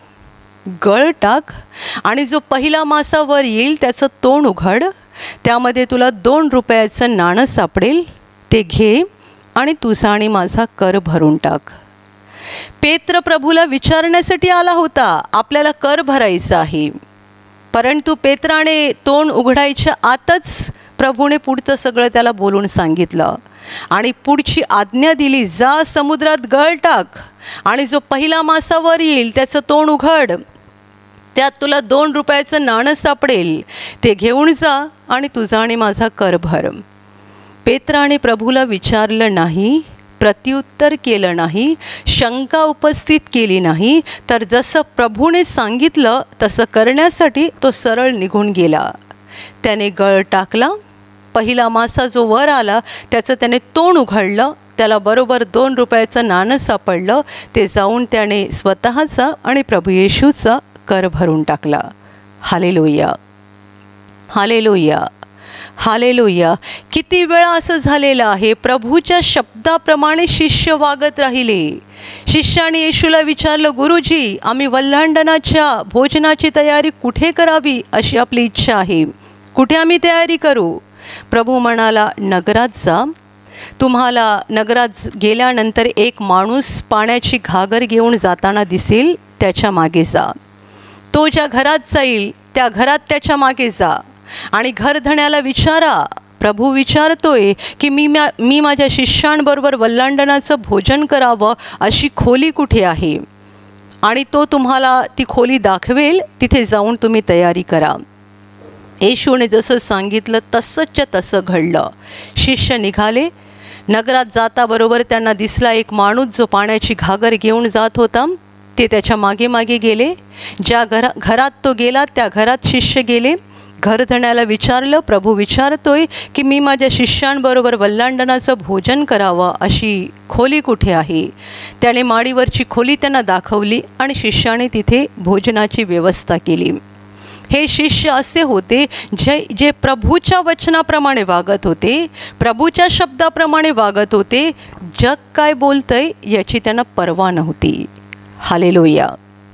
गळ टाक आणि जो पहिला मासा वर येईल त्याचं तोंड उघड, त्यामध्ये तुला 2 रुपयाचं नाणं सापडेल, ते घे आणि तुझा आणि माझा कर भरून टाक. पेत्र प्रभूला विचारण्यासाठी आला होता, आपल्याला कर भरायचा आहे. परंतु पेत्राने तोंड उघडायच्या आतच प्रभूने पुढचं सगळं त्याला बोलून सांगितलं आणि पुढची आज्ञा दिली, जा समुद्रात गळ टाक आणि जो पहिला मासा वर येईल त्याचं तोंड उघड, त्यात तुला 2 रुपयाचं नाणं सापडेल, ते घेऊन जा आणि तुझा आणि माझा कर भर. पेत्राने प्रभूला विचारलं नाही, प्रत्युत्तर केलं नाही, शंका उपस्थित केली नाही, तर जसं प्रभूने सांगितलं तसं करण्यासाठी तो सरळ निघून गेला. त्याने गळ टाकला, पहिला मासा जो वर आला त्याचं त्याने तोंड उघडलं, त्याला बरोबर 2 रुपयाचं नाणं सापडलं. ते जाऊन त्याने स्वतःचा आणि प्रभू येशूचा कर भरून टाकला. Hallelujah, hallelujah, hallelujah. किती वेळा असं झालेलं आहे, प्रभूच्या शब्दाप्रमाणे शिष्य वागत राहिले. शिष्याने येशूला विचारलं, गुरुजी आम्ही वल्हांडणाच्या भोजनाची तयारी कुठे करावी अशी आपली इच्छा आहे, कुठे आम्ही तयारी करू? प्रभू म्हणाला, नगरात जा. तुम्हाला नगरात गेल्यानंतर एक माणूस पाण्याची घागर घेऊन जाताना दिसेल, त्याच्या मागे जा. तो ज्या घरात जाईल त्या घरात त्याच्या मागे जा आणि घरधण्याला विचारा, प्रभू विचारतोय की मी माझ्या शिष्यांबरोबर वल्हांडणाचं भोजन करावं अशी खोली कुठे आहे, आणि तो तुम्हाला ती खोली दाखवेल. तिथे जाऊन तुम्ही तयारी करा. येशूने जसं सांगितलं तसंच्या तसं घडलं. शिष्य निघाले. नगरात जाताबरोबर त्यांना दिसला एक माणूस जो पाण्याची घागर घेऊन जात होता. ते त्याच्या मागे मागे गेले. ज्या घरात तो गेला त्या घरात शिष्य गेले. घरधण्याला विचारलं, प्रभू विचारतोय की मी माझ्या शिष्यांबरोबर वल्हांडणाचं भोजन करावं अशी खोली कुठे आहे. त्याने माडीवरची खोली त्यांना दाखवली आणि शिष्याने तिथे भोजनाची व्यवस्था केली. हे शिष्य असे होते जे प्रभूच्या वचनाप्रमाणे वागत होते, प्रभूच्या शब्दाप्रमाणे वागत होते. जग काय बोलतंय याची त्यांना पर्वा नव्हती. Hallelujah,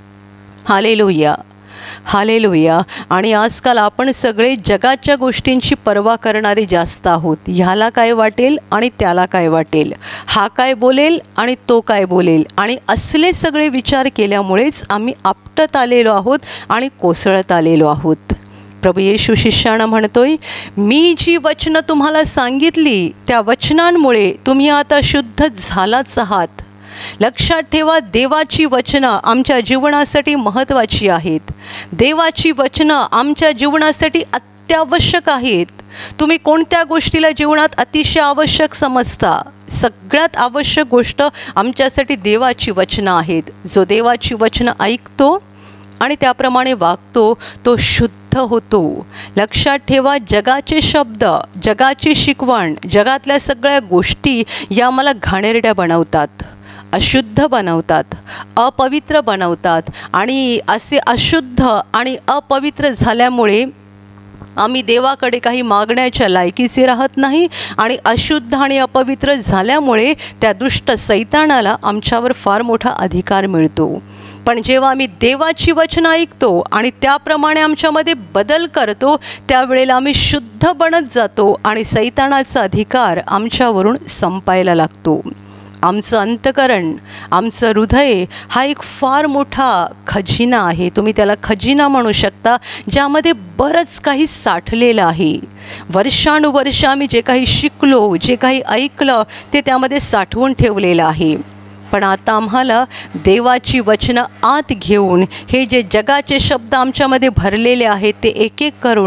hallelujah, hallelujah. आणि आजकाल आपण सगळे जगाच्या गोष्टींची पर्वा करणारे जास्त आहोत. ह्याला काय वाटेल आणि त्याला काय वाटेल, हा काय बोलेल आणि तो काय बोलेल, आणि असले सगळे विचार केल्यामुळेच आम्ही आपटत आलेलो आहोत आणि कोसळत आलेलो आहोत. प्रभू येशू शिष्यानं म्हणतोय, मी जी वचनं तुम्हाला सांगितली त्या वचनांमुळे तुम्ही आता शुद्ध झालाच आहात. लक्षात ठेवा, देवाची वचनं आमच्या जीवनासाठी महत्त्वाची आहेत. देवाची वचनं आमच्या जीवनासाठी अत्यावश्यक आहेत. तुम्ही कोणत्या गोष्टीला जीवनात अतिशय आवश्यक समजता? सगळ्यात आवश्यक गोष्ट आमच्यासाठी देवाची वचनं आहेत. जो देवाची वचनं ऐकतो आणि त्याप्रमाणे वागतो तो शुद्ध होतो. लक्षात ठेवा, जगाचे शब्द, जगाची शिकवण, जगातल्या सगळ्या गोष्टी या आम्हाला घाणेरड्या बनवतात, अशुद्ध बनवतात, अपवित्र बनवतात. आणि असे अशुद्ध आणि अपवित्र झाल्यामुळे आम्ही देवाकडे काही मागण्याच्या लायकीचे राहत नाही. आणि अशुद्ध आणि अपवित्र झाल्यामुळे त्या दुष्ट सैतानाला आमच्यावर फार मोठा अधिकार मिळतो. पण जेव्हा आम्ही देवाची वचनं ऐकतो आणि त्याप्रमाणे आमच्यामध्ये बदल करतो, त्यावेळेला आम्ही शुद्ध बनत जातो आणि सैतानाचा अधिकार आमच्यावरून संपायला लागतो. आमचं अंतकरण, आमचं हृदय हा एक फार मोठा खजिना आहे. तुम्ही त्याला खजिना म्हणू शकता, ज्यामध्ये बरंच काही साठलेलं आहे. वर्षानुवर्ष आम्ही जे काही शिकलो, जे काही ऐकलं, ते त्यामध्ये साठवून ठेवलेलं आहे. पण आता आम्हाला देवाची वचनं आत घेऊन हे जे जगाचे शब्द आमच्यामध्ये भरलेले आहेत ते एक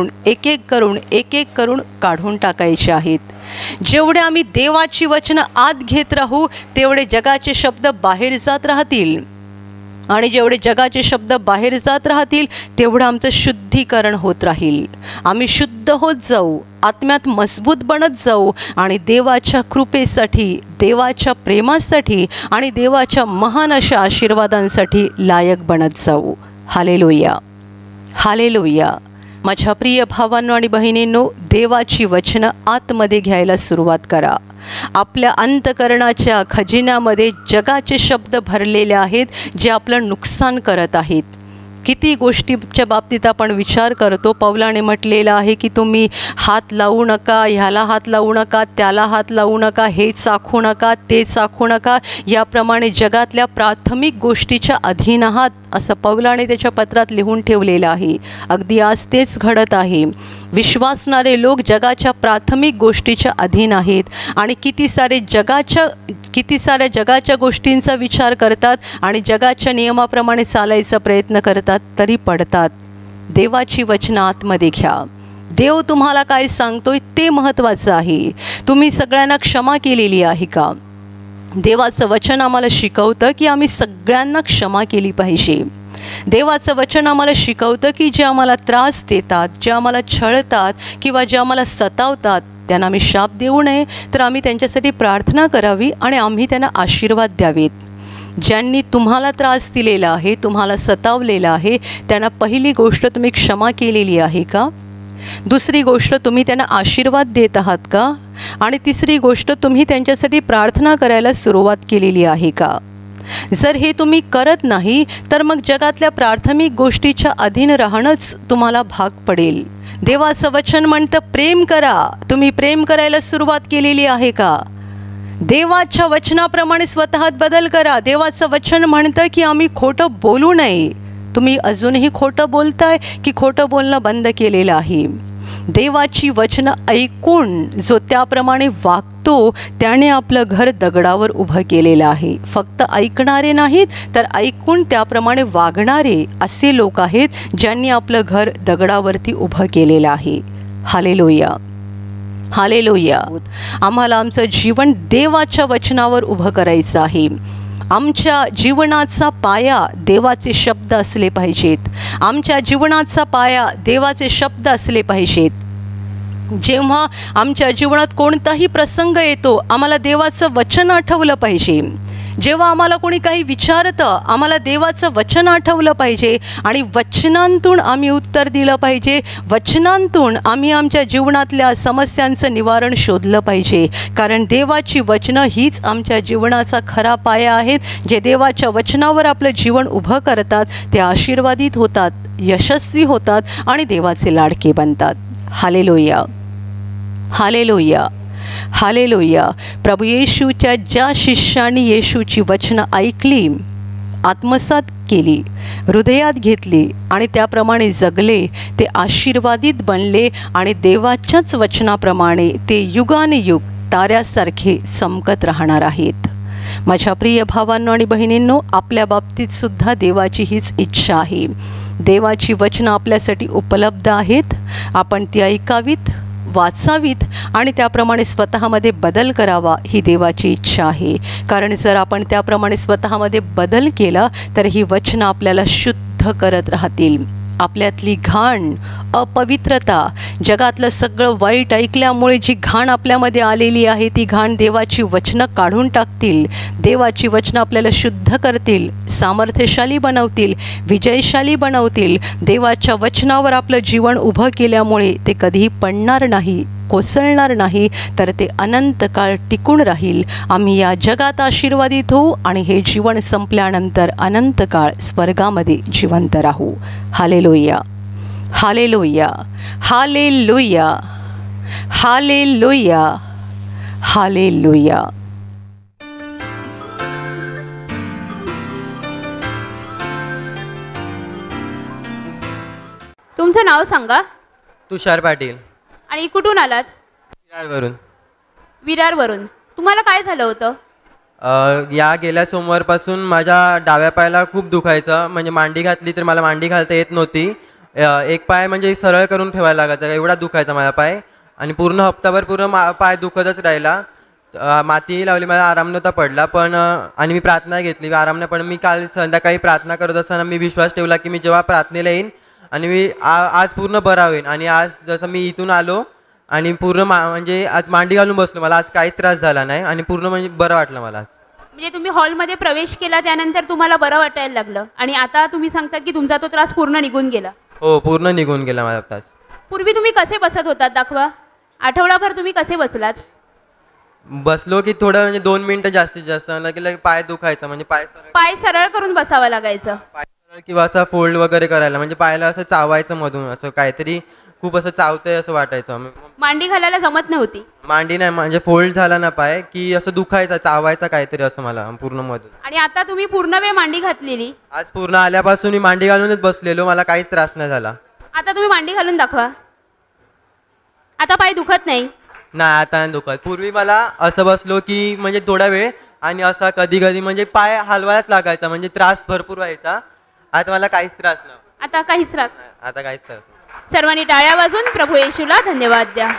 एक करून काढून टाकायचे आहेत. जेवढे आम्ही देवाची वचनं आत घेत राहू तेवढे जगाचे शब्द बाहेर जात राहतील. आणि जेवढे जगाचे शब्द बाहेर जात राहतील तेवढं आमचं शुद्धीकरण होत राहील. आम्ही शुद्ध होत जाऊ, आत्म्यात मजबूत बनत जाऊ आणि देवाच्या कृपेसाठी, देवाच्या प्रेमासाठी आणि देवाच्या महान अशा आशीर्वादांसाठी लायक बनत जाऊ. Hallelujah, hallelujah. माझ्या प्रिय भावांनो आणि बहिणींनो, देवाची वचनं आतमध्ये घ्यायला सुरुवात करा. आपल्या अंतकरणाच्या खजिन्यामध्ये जगाचे शब्द भरलेले आहेत जे आपलं नुकसान करत आहेत. किती गोष्टीच्या बाबतीत आपण विचार करतो. पौलाने म्हटलेलं आहे की तुम्ही हात लावू नका, ह्याला हात लावू नका, त्याला हात लावू नका, हे चाखू नका, ते चाखू नका. याप्रमाणे जगातल्या प्राथमिक गोष्टीच्या अधीन आहात असं पौलाने त्याच्या पत्रात लिहून ठेवलेलं आहे. अगदी आज तेच घडत आहे. विश्वासणारे लोक जगाच्या प्राथमिक गोष्टीच्या अधीन आहेत आणि किती साऱ्या जगाच्या गोष्टींचा विचार करतात आणि जगाच्या नियमाप्रमाणे चालायचा प्रयत्न करतात, तरी पडतात. देवाची वचनं आतमध्ये घ्या. देव तुम्हाला काय सांगतोय ते महत्त्वाचं आहे. तुम्ही सगळ्यांना क्षमा केलेली आहे का? देवाचं वचन आम्हाला शिकवतं की आम्ही सगळ्यांना क्षमा केली पाहिजे. देवाचं वचन आम्हाला शिकवतं की जे आम्हाला त्रास देतात, जे आम्हाला छळतात किंवा जे आम्हाला सतावतात त्यांना आम्ही शाप देऊ नये, तर आम्ही त्यांच्यासाठी प्रार्थना करावी आणि आम्ही त्यांना आशीर्वाद द्यावेत. ज्यांनी तुम्हाला त्रास दिलेला आहे, तुम्हाला सतावलेला आहे, त्यांना पहिली गोष्ट तुम्ही क्षमा केलेली आहे का? दुसरी गोष्ट, तुम्ही त्यांना आशीर्वाद देत आहात का? आणि तिसरी गोष्ट, तुम्ही त्यांच्यासाठी प्रार्थना करायला सुरुवात केलेली आहे का? जर हे तुम्ही करत नाही तर मग जगातल्या प्राथमिक गोष्टीच्या अधीन राहणंच तुम्हाला भाग पडेल. देवाचं वचन म्हणतं प्रेम करा. तुम्ही प्रेम करायला सुरुवात केलेली आहे का? देवाच्या वचनाप्रमाणे स्वतःत बदल करा. देवाचं वचन म्हणतं की आम्ही खोटं बोलू नये. तुम्ही अजूनही खोटं बोलताय की खोटं बोलणं बंद केलेलं आहे? देवाची वचनं ऐकून जो त्याप्रमाणे वागतो त्याने आपलं घर दगडावर उभं केलेलं आहे. फक्त ऐकणारे नाहीत तर ऐकून त्याप्रमाणे वागणारे असे लोक आहेत ज्यांनी आपलं घर दगडावरती उभं केलेलं आहे. Hallelujah, hallelujah. आम्हाला आमचं जीवन देवाच्या वचनावर उभं करायचं आहे. आमच्या जीवनाचा पाया देवाचे शब्द असले पाहिजेत. आमच्या जीवनाचा पाया देवाचे शब्द असले पाहिजेत. जेव्हा आमच्या जीवनात कोणताही प्रसंग येतो आम्हाला देवाचं वचन आठवलं पाहिजे. जेव्हा आम्हाला कोणी काही विचारतं आम्हाला देवाचं वचन आठवलं पाहिजे आणि वचनांतून आम्ही उत्तर दिलं पाहिजे. वचनांतून आम्ही आमच्या जीवनातल्या समस्यांचं निवारण शोधलं पाहिजे. कारण देवाची वचनं हीच आमच्या जीवनाचा खरा पाया आहेत. जे देवाच्या वचनावर आपलं जीवन उभं करतात ते आशीर्वादित होतात, यशस्वी होतात आणि देवाचे लाडके बनतात. Hallelujah, hallelujah, hallelujah. प्रभू येशूच्या ज्या शिष्यानी येशूची वचनं ऐकली, आत्मसात केली, हृदयात घेतली आणि त्याप्रमाणे जगले, ते आशीर्वादित बनले आणि देवाच्याच वचनाप्रमाणे ते युगानुयुग ताऱ्यासारखे चमकत राहणार आहेत. माझ्या प्रिय भावांनो आणि बहिणींनो, आपल्या बाबतीत सुद्धा देवाची हीच इच्छा आहे. देवाची वचनं आपल्यासाठी उपलब्ध आहेत. आपण ती ऐकावीत, वाचावीत आणि त्याप्रमाणे स्वतःमध्ये बदल करावा, ही देवाची इच्छा आहे. कारण जर आपण त्याप्रमाणे स्वतःमध्ये बदल केला तर ही वचनं आपल्याला शुद्ध करत राहतील. आपल्यातली घाण, अपवित्रता, जगातलं सगळं वाईट ऐकल्यामुळे जी घाण आपल्यामध्ये आलेली आहे ती घाण देवाची वचनं काढून टाकतील. देवाची वचनं आपल्याला शुद्ध करतील, सामर्थ्यशाली बनवतील, विजयशाली बनवतील. देवाच्या वचनावर आपलं जीवन उभं केल्यामुळे ते कधीही पडणार नाही, कोसळणार नाही, तर ते अनंत काळ टिकून राहील. आम्ही या जगात आशीर्वादित होऊ आणि हे जीवन संपल्यानंतर अनंत काळ स्वर्गामध्ये जिवंत राहू. Hallelujah, hallelujah, hallelujah, hallelujah, hallelujah. तुमचं नाव सांगा. तुषार पाटील, आणि कुठून आलात? विरारवरून. विरारवरून. तुम्हाला काय झालं होतं? या गेल्या सोमवारपासून माझ्या डाव्या पायाला खूप दुखायचं. म्हणजे मांडी घातली तर मला मांडी घालता येत नव्हती. एक पाय म्हणजे सरळ करून ठेवायला लागायचा, एवढा दुखायचा माझा पाय. आणि पूर्ण हप्ताभर पूर्ण पाय दुखतच राहिला. माती लावली, मला आराम नव्हता पडला. पण आणि मी प्रार्थना घेतली, आराम नाही. पण मी काल संध्याकाळी प्रार्थना करत असताना मी विश्वास ठेवला की मी जेव्हा प्रार्थनेला येईन आणि मी आज पूर्ण बरा होईन. आणि आज जसं मी इथून आलो आणि पूर्ण म्हणजे आज मांडी घालून बसलो, मला आज काहीच त्रास झाला नाही आणि पूर्ण म्हणजे बरं वाटलं मला आज. म्हणजे तुम्ही हॉलमध्ये प्रवेश केला त्यानंतर तुम्हाला बरं वाटायला लागलं आणि आता तुम्ही सांगता की तुमचा तो त्रास पूर्ण निघून गेला? हो, पूर्ण निघून गेला माझा त्रास. पूर्वी तुम्ही कसे बसत होतात दाखवा. आठवडाभर तुम्ही कसे बसलात? बसलो की थोडं म्हणजे 2 मिनिटं जास्तीत जास्त, लगे पाय दुखायचा. म्हणजे पाय सरळ करून बसावं लागायचं किंवा असा फोल्ड वगैरे करायला, म्हणजे पायाला असं चावायचं मधून, असं काहीतरी खूप असं चावतंय असं वाटायचं. मांडी घालायला जमत नव्हती? मांडी नाही, म्हणजे फोल्ड झाला ना पाय की असं दुखायचा, चावायचा काहीतरी असं मला पूर्ण मधून. आणि आता तुम्ही पूर्ण वेळ मांडी घातलेली? आज पूर्ण आल्यापासून मी मांडी घालूनच बसलेलो, मला काहीच त्रास नाही झाला. आता तुम्ही मांडी घालून दाखवा. आता पाय दुखत नाही? नाही, आता नाही दुखत. पूर्वी मला असं बसलो की म्हणजे थोडा वेळ आणि असा कधी कधी म्हणजे पाय हलवायच लागायचा, म्हणजे त्रास भरपूर व्हायचा. आता मला काहीच त्रास नाही. आता काहीच त्रास नाही? आता काहीच त्रास नाही. सर्वांनी टाळ्या वाजून प्रभू येशूला धन्यवाद द्या.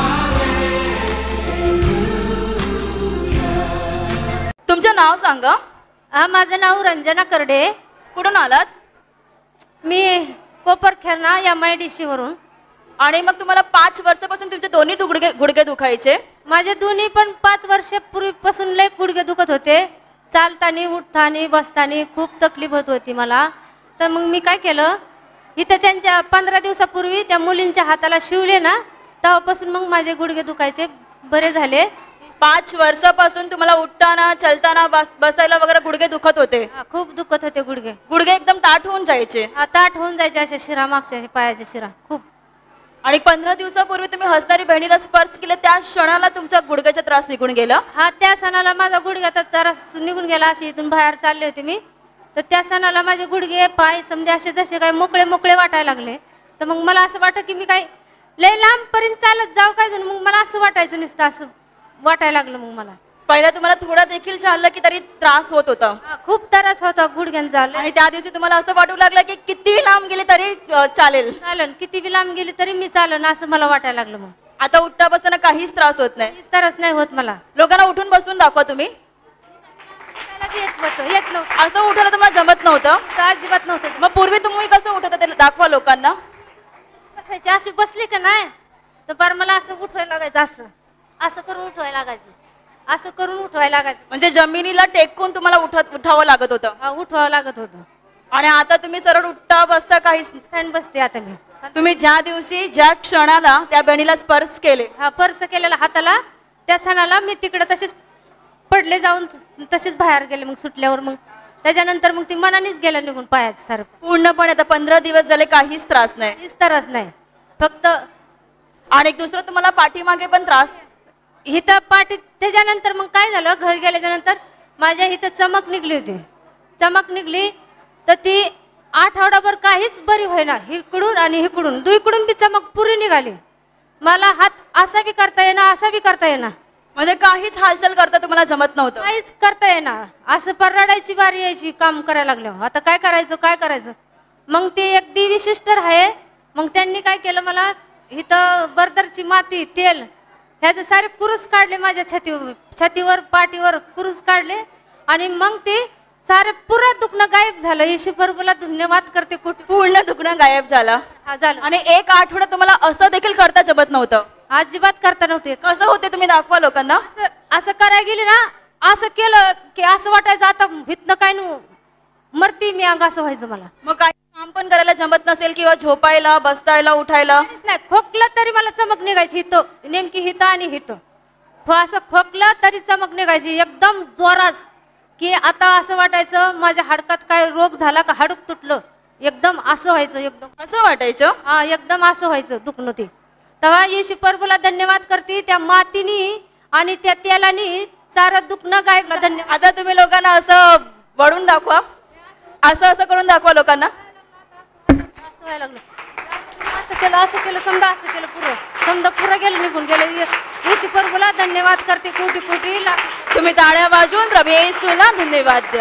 तुमचं नाव सांगा. माझं नाव रंजना करडे. कुठून आलात? मी कोपरखेरणा MIDC वरून. आणि मग तुम्हाला 5 वर्षापासून तुमचे दोन्ही गुडघे दुखायचे? माझे दोन्ही पण 5 वर्षापूर्वीपासून लय गुडघे दुखत होते. चालताना, उठताना, बसताना खूप तकलीफ होत होती मला. तर मग मी काय केलं, इथं त्यांच्या 15 दिवसापूर्वी त्या मुलींच्या हाताला शिवले ना, तेव्हापासून मग माझे गुडघे दुखायचे बरे झाले. 5 वर्षापासून तुम्हाला उठताना, चलताना, बसायला वगैरे गुडघे दुखत होते? खूप दुखत होते गुडघे. गुडघे एकदम ताठ होऊन जायचे? ताठ होऊन जायचे, अशा शिरा मागच्या पायाच्या शिरा खूप. आणि 15 दिवसापूर्वी तुम्ही हसणारी बहिणीला स्पर्श केलं, त्या क्षणाला तुमचा गुडघ्याचा त्रास निघून गेला? हा, त्या सणाला माझा गुडघ्याचा त्रास निघून गेला. अशी इथून बाहेर चालले होते मी, तर त्या सणाला माझे गुडघे पाय समजे असे जसे काय मोकळे मोकळे वाटायला लागले. तर मग मला असं वाटतं की मी काय लय लांबपर्यंत चालत जाऊ काय जण. मग मला असं वाटायचं नुसतं, असं वाटायला लागलं. मग मला पहिला तुम्हाला थोडा देखील चाललं की तरी त्रास होत होता? खूप त्रास होता गुडघ्यांचा. आणि त्या दिवसी तुम्हाला असं वाटू लागलं की किती लांब गेले तरी चालेल? चालन, किती बी लांब गेली तरी मी चालन, असं मला वाटायला लागलं. मग आता उठता बसताना काहीच त्रास होत नाही? त्रास नाही होत मला. लोकांना उठून बसून दाखवा तुम्ही. येत नव्हतं असं उठायला तुम्हाला जमत नव्हतं? अजिबात नव्हतं. मग पूर्वी तुम्ही कसं उठत होते दाखवा लोकांना. बसायची अशी बसली का नाही तर बरं मला असं उठवायला लागायचं, असं असं करून उठवायला लागायचं, असं करून उठवायला लागायचं. म्हणजे जमिनीला टेकून तुम्हाला उठावं लागत होतं? उठवावं लागत होतं. आणि आता तुम्ही सरळ उठता बसता काहीच बसते आता मी. तुम्ही ज्या दिवशी ज्या क्षणाला त्या बहिणीला स्पर्श केले, स्पर्श केलेला हाताला, त्या सणाला मी तिकडे तसेच पडले, जाऊन तसेच बाहेर गेले. मग सुटल्यावर मग त्याच्यानंतर मग ती मनानेच गेलं निघून पायाचं सारं पूर्णपणे. आता 15 दिवस झाले काहीच त्रास नाही? काहीच त्रास नाही फक्त. आणि दुसरं तुम्हाला पाठीमागे पण त्रास? इथं पाठी. त्याच्यानंतर मग काय झालं, घरी गेल्याच्या नंतर माझ्या इथं चमक निघली होती. चमक निघली तर ती आठवडाभर काहीच बरी होईना. इकडून आणि इकडून दुईकडून बी चमक पुरी निघाली. मला हात असा बी करता येणार, असा बी करता येणार. म्हणजे काहीच हालचाल करता तुम्हाला जमत नव्हतं? काहीच करता येणार, असं पररडायची बारी यायची काम करायला लागलं. आता काय करायचं. मग ते एक देवी सिस्टर आहे, मग त्यांनी काय केलं, मला इथं बर्दरची माती तेल ह्याचे सारे कुरूस काढले, माझ्या छातीवर पाठीवर कुरूस काढले आणि मग ते सारे पुरं दुखणं गायब झालं. येशू प्रभूला धन्यवाद करते. कुठे पूर्ण दुखणं गायब झालं. हा झालं. आणि एक आठवडा तुम्हाला असं देखील करता जमत नव्हतं? अजिबात करता नव्हते. कसं होते तुम्ही दाखवा लोकांना. असं करायला गेले ना, असं केलं की असं वाटायचं आता हितनं काय मरती मी अंग, असं व्हायचं मला. मग काय काम पण करायला जमत नसेल किंवा झोपायला बसतायला उठायला? नाही, खोकलं तरी मला चमक निघायची. हिथं नेमकी हिथं आणि हिथं असं खोकलं तरी चमक निघायची एकदम जोरात, की आता असं वाटायचं माझ्या हाडकात काय रोग झाला का, हाडूक तुटलं, एकदम असं व्हायचं. एकदम असं वाटायचं? हा, एकदम असं व्हायचं दुखणं. ते तेव्हा येशू प्रभूला धन्यवाद करते. त्या मातीनी आणि त्या तेलानी सारं दुखणं गायब. धन्यवाद. आता तुम्ही लोकांना असं वळून दाखवा, असं करून दाखवा लोकांना. असं व्हायला लागलं, असं केलं समजा, असं केलं पुरं गेलं, निघून गेलं. येशू प्रभूला धन्यवाद करते. कोटी तुम्ही टाळ्या वाजवून प्रभू येशूला धन्यवाद द्या.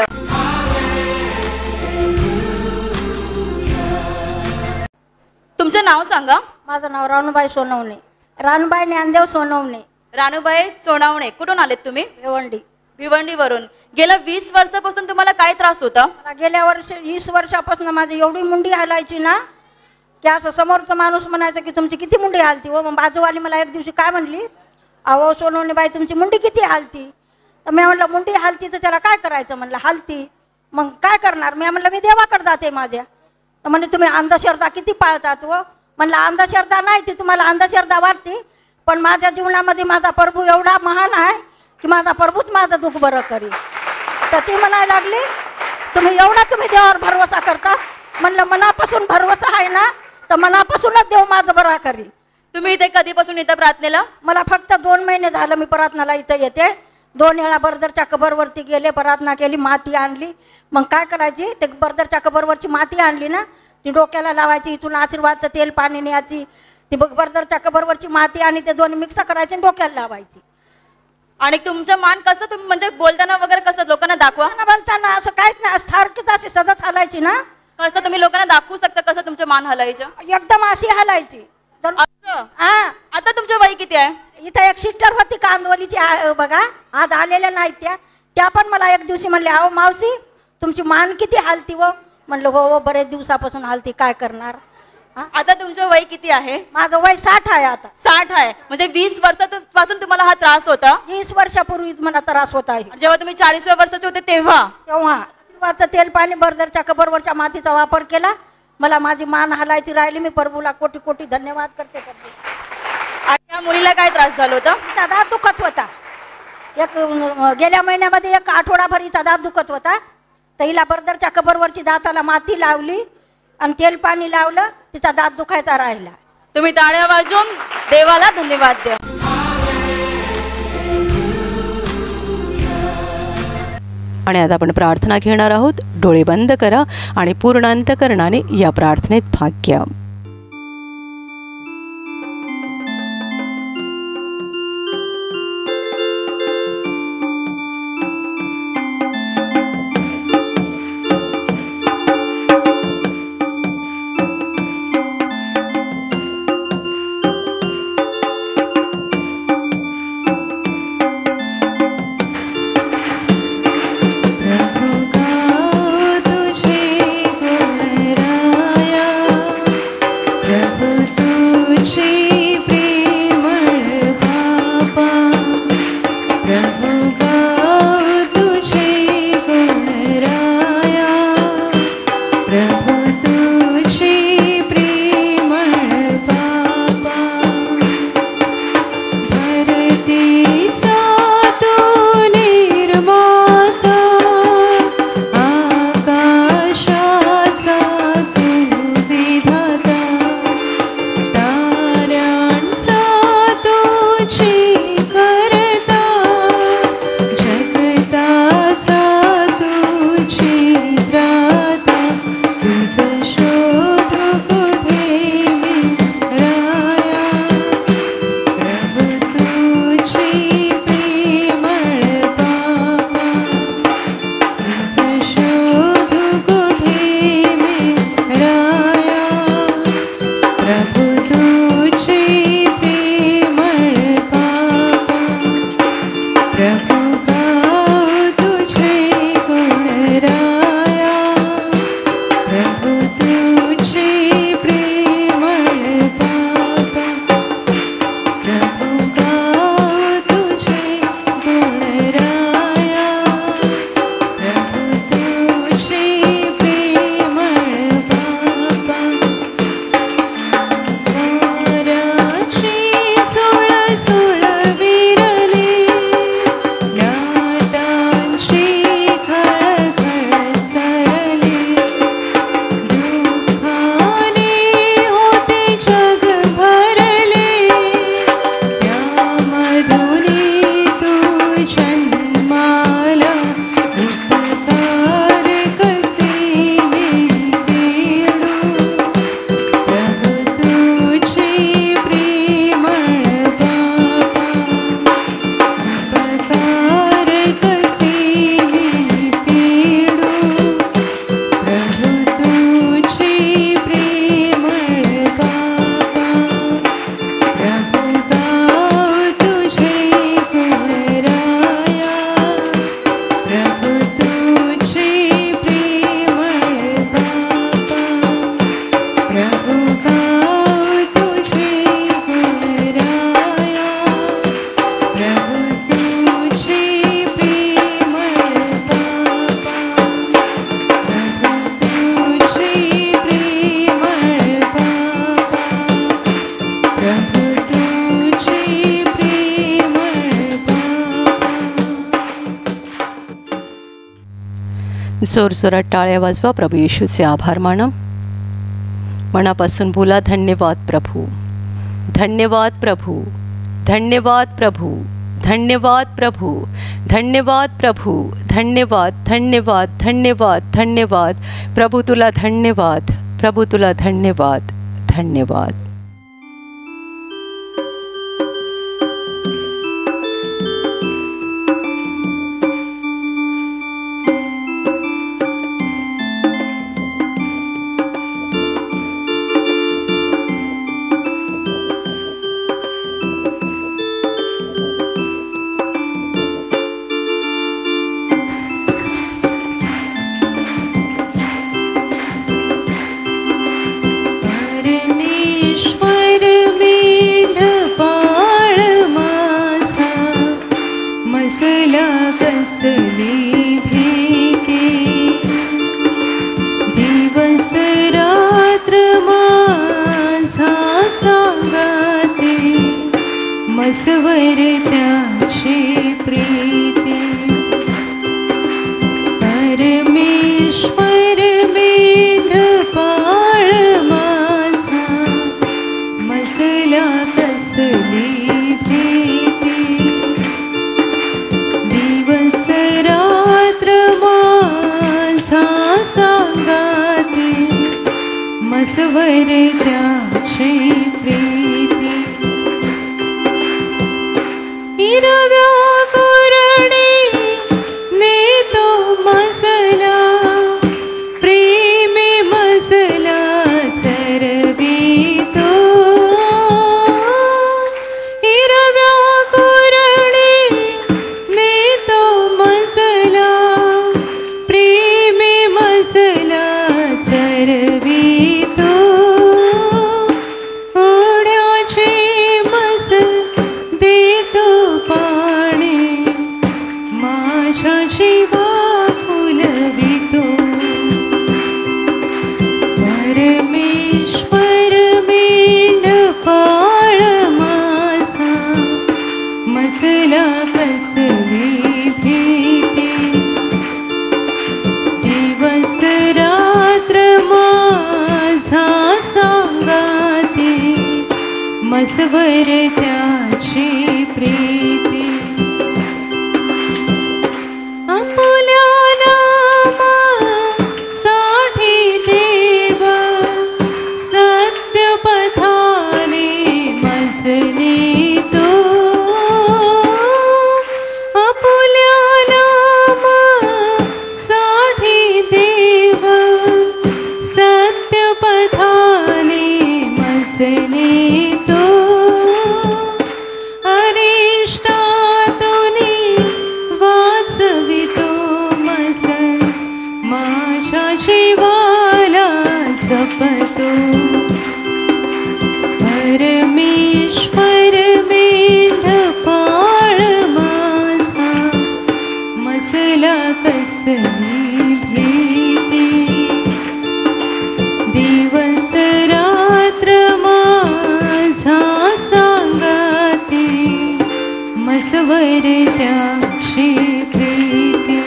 तुमचं नाव सांगा. माझं नाव राणूबाई सोनवणे. राणूबाई ज्ञानदेव सोनवणे. राणूबाई सोनवणे. कुठून आलेत तुम्ही? भिवंडीवरून. गेल्या 20 वर्षापासून तुम्हाला काय त्रास होता? गेल्या 20 वर्षापासून माझी एवढी मुंडी हालायची ना, की असं समोरचा माणूस म्हणायचं की तुमची किती मुंडी हालती हो. मग बाजूवाली मला एक दिवशी काय म्हणली, अहो सोनवणे बाई तुमची मुंडी किती हालती. तर मी म्हणलं मुंडी हालती तर त्याला काय करायचं, म्हणलं हालती मग काय करणार. मी म्हणलं मी देवाकडे जाते माझ्या. तर म्हणजे तुम्ही अंधश्रद्धा किती पाळतात व. म्हणलं अंधश्रद्धा नाही, ती तुम्हाला अंधश्रद्धा वाटते, पण माझ्या जीवनामध्ये माझा प्रभू एवढा महान आहे की माझा प्रभूच माझं दुःख बरं करी. तर ती म्हणायला लागली तुम्ही देवावर भरवसा करता. म्हणलं मनापासून भरवसा आहे ना, तर मनापासूनच देव माझं बरं करी. तुम्ही इथे कधीपासून येता प्रार्थनेला? मला फक्त 2 महिने झालं मी प्रार्थनाला इथं येते. 2 वेळा बर्दरच्या कबरवरती गेले, प्रार्थना केली, माती आणली. मग काय करायची, ते बर्दरच्या कबरवरची माती आणली ना, ती डोक्याला लावायची, इथून आशीर्वादचं तेल पाणी न्यायची, ती बर्दरच्या कबरवरची माती आणि ते दोन्ही मिक्स करायची आणि डोक्याला लावायची. आणि तुमचं मान कसं, तुम्ही म्हणजे बोलताना वगैरे कसं लोकांना दाखवा? बोलताना असं काहीच नाही, सारखीच अशी सदच हलायची ना. कसं तुम्ही लोकांना दाखवू शकता कसं तुमचं मान हलायचं? एकदम अशी हलायची. हा. आता तुमचं वय किती आहे? इथं एक सिस्टर होती कांदवलीची बघा, आज आलेल्या नाहीत त्या पण मला एक दिवशी म्हणले अहो मावशी तुमची मान किती हालती व. म्हणलं हो बरेच दिवसापासून हालती, काय करणार. आता तुमचं वय किती आहे? माझं वय 60 आहे. आता 60 आहे म्हणजे 20 वर्षापासून तुम्हाला हा त्रास होता? 20 वर्षापूर्वीच मला त्रास होता आहे. जेव्हा तुम्ही 40व्या वर्षाचे होते तेव्हा आशीर्वादचं तेल पाणी बर्दरच्या कबरवरच्या मातीचा वापर केला. मला माझी मान हलायची राहिली. मी प्रभूला कोटी धन्यवाद करते. आणि या मुलीला काय त्रास झाला होता? दात दुखत होता. गेल्या महिन्यामध्ये 1 आठवडाभर हिचा दात दुखत होता. तर हिला बर्दरच्या कबरवरची दाताला माती लावली आणि तेल पाणी लावलं, तिचा दात दुखायचा राहिला. तुम्ही टाळ्या वाजवून देवाला धन्यवाद द्या. आणि आता आपण प्रार्थना घेणार आहोत. डोळे बंद करा आणि पूर्ण अंतकरणाने या प्रार्थनेत भाग घ्या. जोरजोरात टाळ्या वाजवा. प्रभू येशूचे आभार माना. मनापासून बोला, धन्यवाद प्रभू, धन्यवाद प्रभू, धन्यवाद प्रभू, धन्यवाद प्रभू, धन्यवाद प्रभू, धन्यवाद धन्यवाद धन्यवाद धन्यवाद प्रभू, तुला धन्यवाद, प्रभू तुला धन्यवाद, धन्यवाद. मसवर त्याची प्रीती, परमेश्वर मेंढपाळ माझा, मसला कसली भीती. दिवस रात्र माझा सांगाती, मसवर त्याची प्रीती. हिरव्या कोरडे नेतो मसला, प्रेमे मसला चरवितो. हिरव्या कोरडे नेतो मसला, प्रेमे मसला चरवितो. ओढ्याचे मस देतो पाणी, माझ्या जीवा फुलवितो. परमेश्वर मेंढपाळ माझा, मसला कसली भीती. दिवस रात्र माझा सांगाती, मसवर त्याची प्रीती. आपुल्या नामासाठी देव सत्य पथाने मसने तो. आपुल्या नामासाठी देव सत्य पथाने मसने तो. अरिष्टातुनी वाचवितो मस, माझ्या जीवाला जपतो. परमेश्वर मेंढपाळ माझा, मसला कसली भीती. दिवस रात्र माझा सांगाती, मसवर त्याची प्रीती.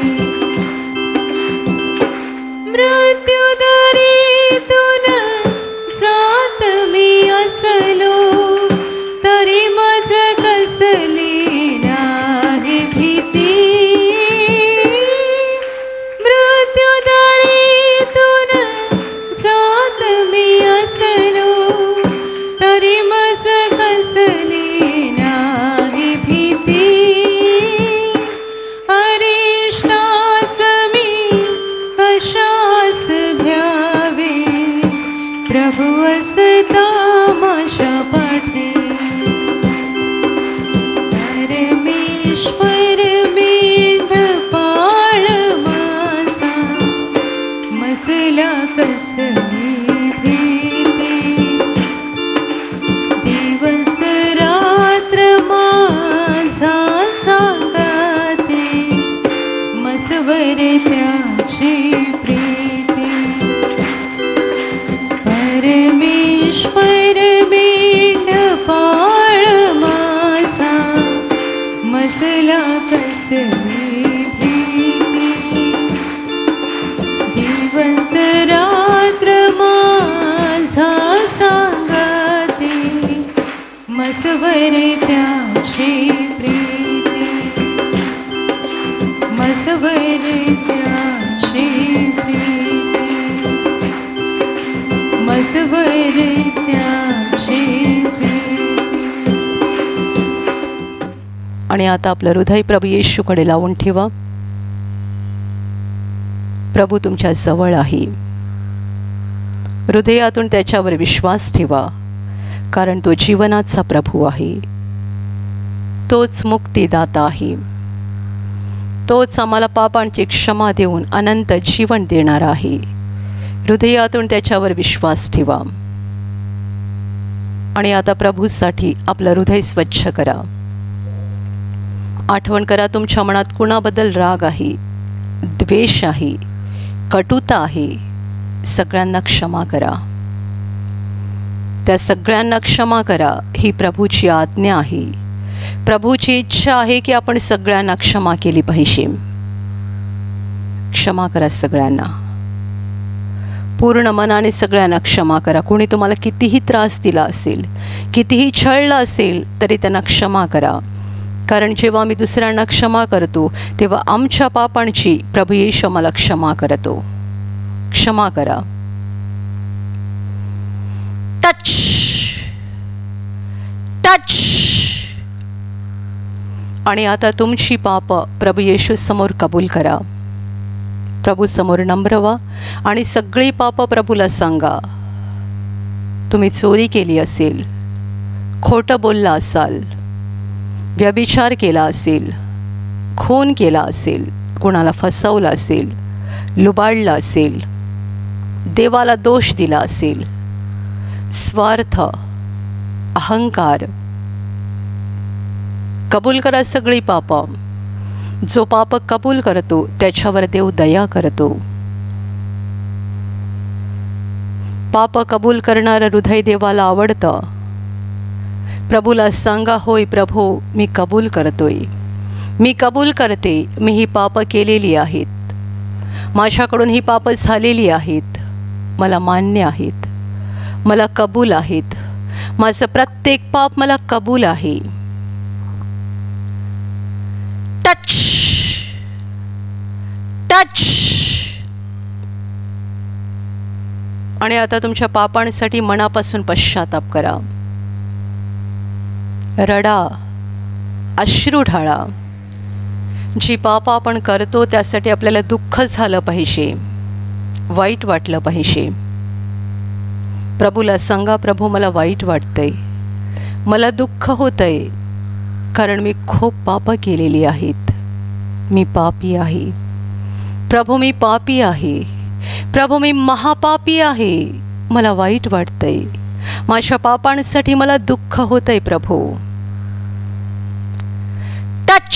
मृत्युदरीतून जात मी असलो, तरी मज कसली नाही भीती. मृत्युदरीतून जात मी असलो, तरी मज कसली नाही भीती. अरिष्टास मी कशास भ्यावे, प्रभु असता माझ्या पाठी. परमेश्वर मेंढपाळ माझा, मसला कसली भीती. दिवस रात्र माझा सांगाती, मसवर त्याची प्रीती. परमेश्वर मेंढपाळ माझा, मसला कसली भीती. मसवर त्याचे आणि आता आपलं हृदय प्रभू येशूकडे लावून ठेवा. प्रभू तुमच्या जवळ आहे. हृदयातून त्याच्यावर विश्वास ठेवा, कारण तो जीवनाचा प्रभू आहे. तोच मुक्तिदाता आहे. तोच आम्हाला पापांची क्षमा देऊन अनंत जीवन देणार आहे. हृदयातून त्याच्यावर विश्वास ठेवा. आणि आता प्रभूसाठी आपलं हृदय स्वच्छ करा. आठवण करा, तुमच्या मनात कुणाबद्दल राग आहे, द्वेष आहे, कटुता आहे, सगळ्यांना क्षमा करा. त्या सगळ्यांना क्षमा करा. ही प्रभूची आज्ञा आहे. प्रभूची इच्छा आहे की आपण सगळ्यांना क्षमा केली पाहिजे. क्षमा करा सगळ्यांना. पूर्ण मनाने सगळ्यांना क्षमा करा. कोणी तुम्हाला कितीही त्रास दिला असेल, कितीही छळलं असेल, तरी त्यांना क्षमा करा. कारण जेव्हा आम्ही दुसऱ्यांना क्षमा करतो तेव्हा आमच्या पापांची प्रभू येशू आम्हाला क्षमा करतो. क्षमा करा. Touch touch. आणि आता तुमची पाप प्रभू येशू समोर कबूल करा. प्रभू समोर नम्र व्हा आणि सगळी पाप प्रभूला सांगा. तुम्ही चोरी केली असेल, खोटं बोलला असाल, व्यभिचार केला असेल, खून केला असेल, कोणाला फसवलं असेल, लुबाडलं असेल, देवाला दोष दिला असेल, स्वार्थ, अहंकार, कबूल करा सगळी पाप. जो पाप कबूल करतो त्याच्यावर देव दया करतो. पाप कबूल करणारं हृदय देवाला आवडतं. प्रभूला सांगा, होय प्रभू, मी कबूल करतोय, मी कबूल करते, मी ही पाप केलेली आहेत, माझ्याकडून ही पाप झालेली आहेत, मला मान्य आहेत, मला कबूल आहेत, माझं प्रत्येक पाप मला कबूल आहे. Touch touch. आणि आता तुमच्या पापांसाठी मनापासून पश्चाताप करा. रडा, अश्रू ढाळा. जी पाप आपण करतो त्यासाठी आपल्याला दुःख झालं पाहिजे, वाईट वाटलं पाहिजे. प्रभूला सांगा, प्रभू मला वाईट वाटतंय, मला दुःख होतंय, कारण मी खूप पाप केलेली आहेत, मी पापी आहे. प्रभू मी पापी आहे. प्रभू मी महापापी आहे. मला वाईट वाटतंय, माझ्या पापांसाठी मला दुःख होतंय. प्रभू टच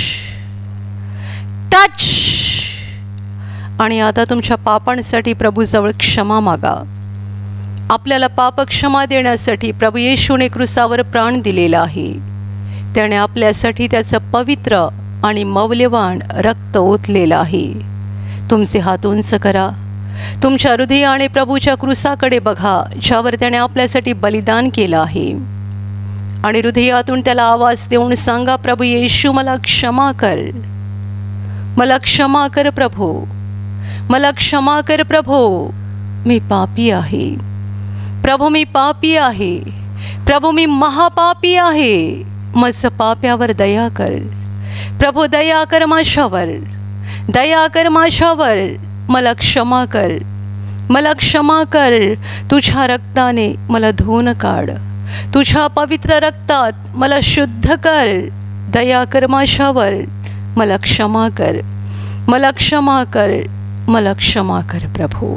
टच. आणि आता तुमच्या पापांसाठी प्रभूजवळ क्षमा मागा. आपल्याला पाप क्षमा देण्यासाठी प्रभू येशूने क्रूसावर प्राण दिलेला आहे. त्याने आपल्यासाठी त्याचं पवित्र आणि मौल्यवान रक्त ओतलेलं आहे. तुमचे हात उंच करा. तुमच्या हृदयाने प्रभूच्या क्रूसाकडे बघा, ज्यावर त्याने आपल्यासाठी बलिदान केलं आहे. आणि हृदयातून त्याला आवाज देऊन सांगा, प्रभू येशू मला क्षमा कर, मला क्षमा कर प्रभू, मला क्षमा कर प्रभू, मी पापी आहे. प्रभू मी पापी आहे. प्रभू मी महापापी आहे. माझं पाप्यावर दया कर प्रभू, दया कर माझ्यावर, दया कर माझ्यावर. मला क्षमा कर, मला क्षमा कर. तुझ्या रक्ताने मला धुवून काढ, तुझ्या पवित्र रक्तात मला शुद्ध कर. दया कर माझ्यावर, मला क्षमा कर, मला क्षमा कर, मला क्षमा कर प्रभू.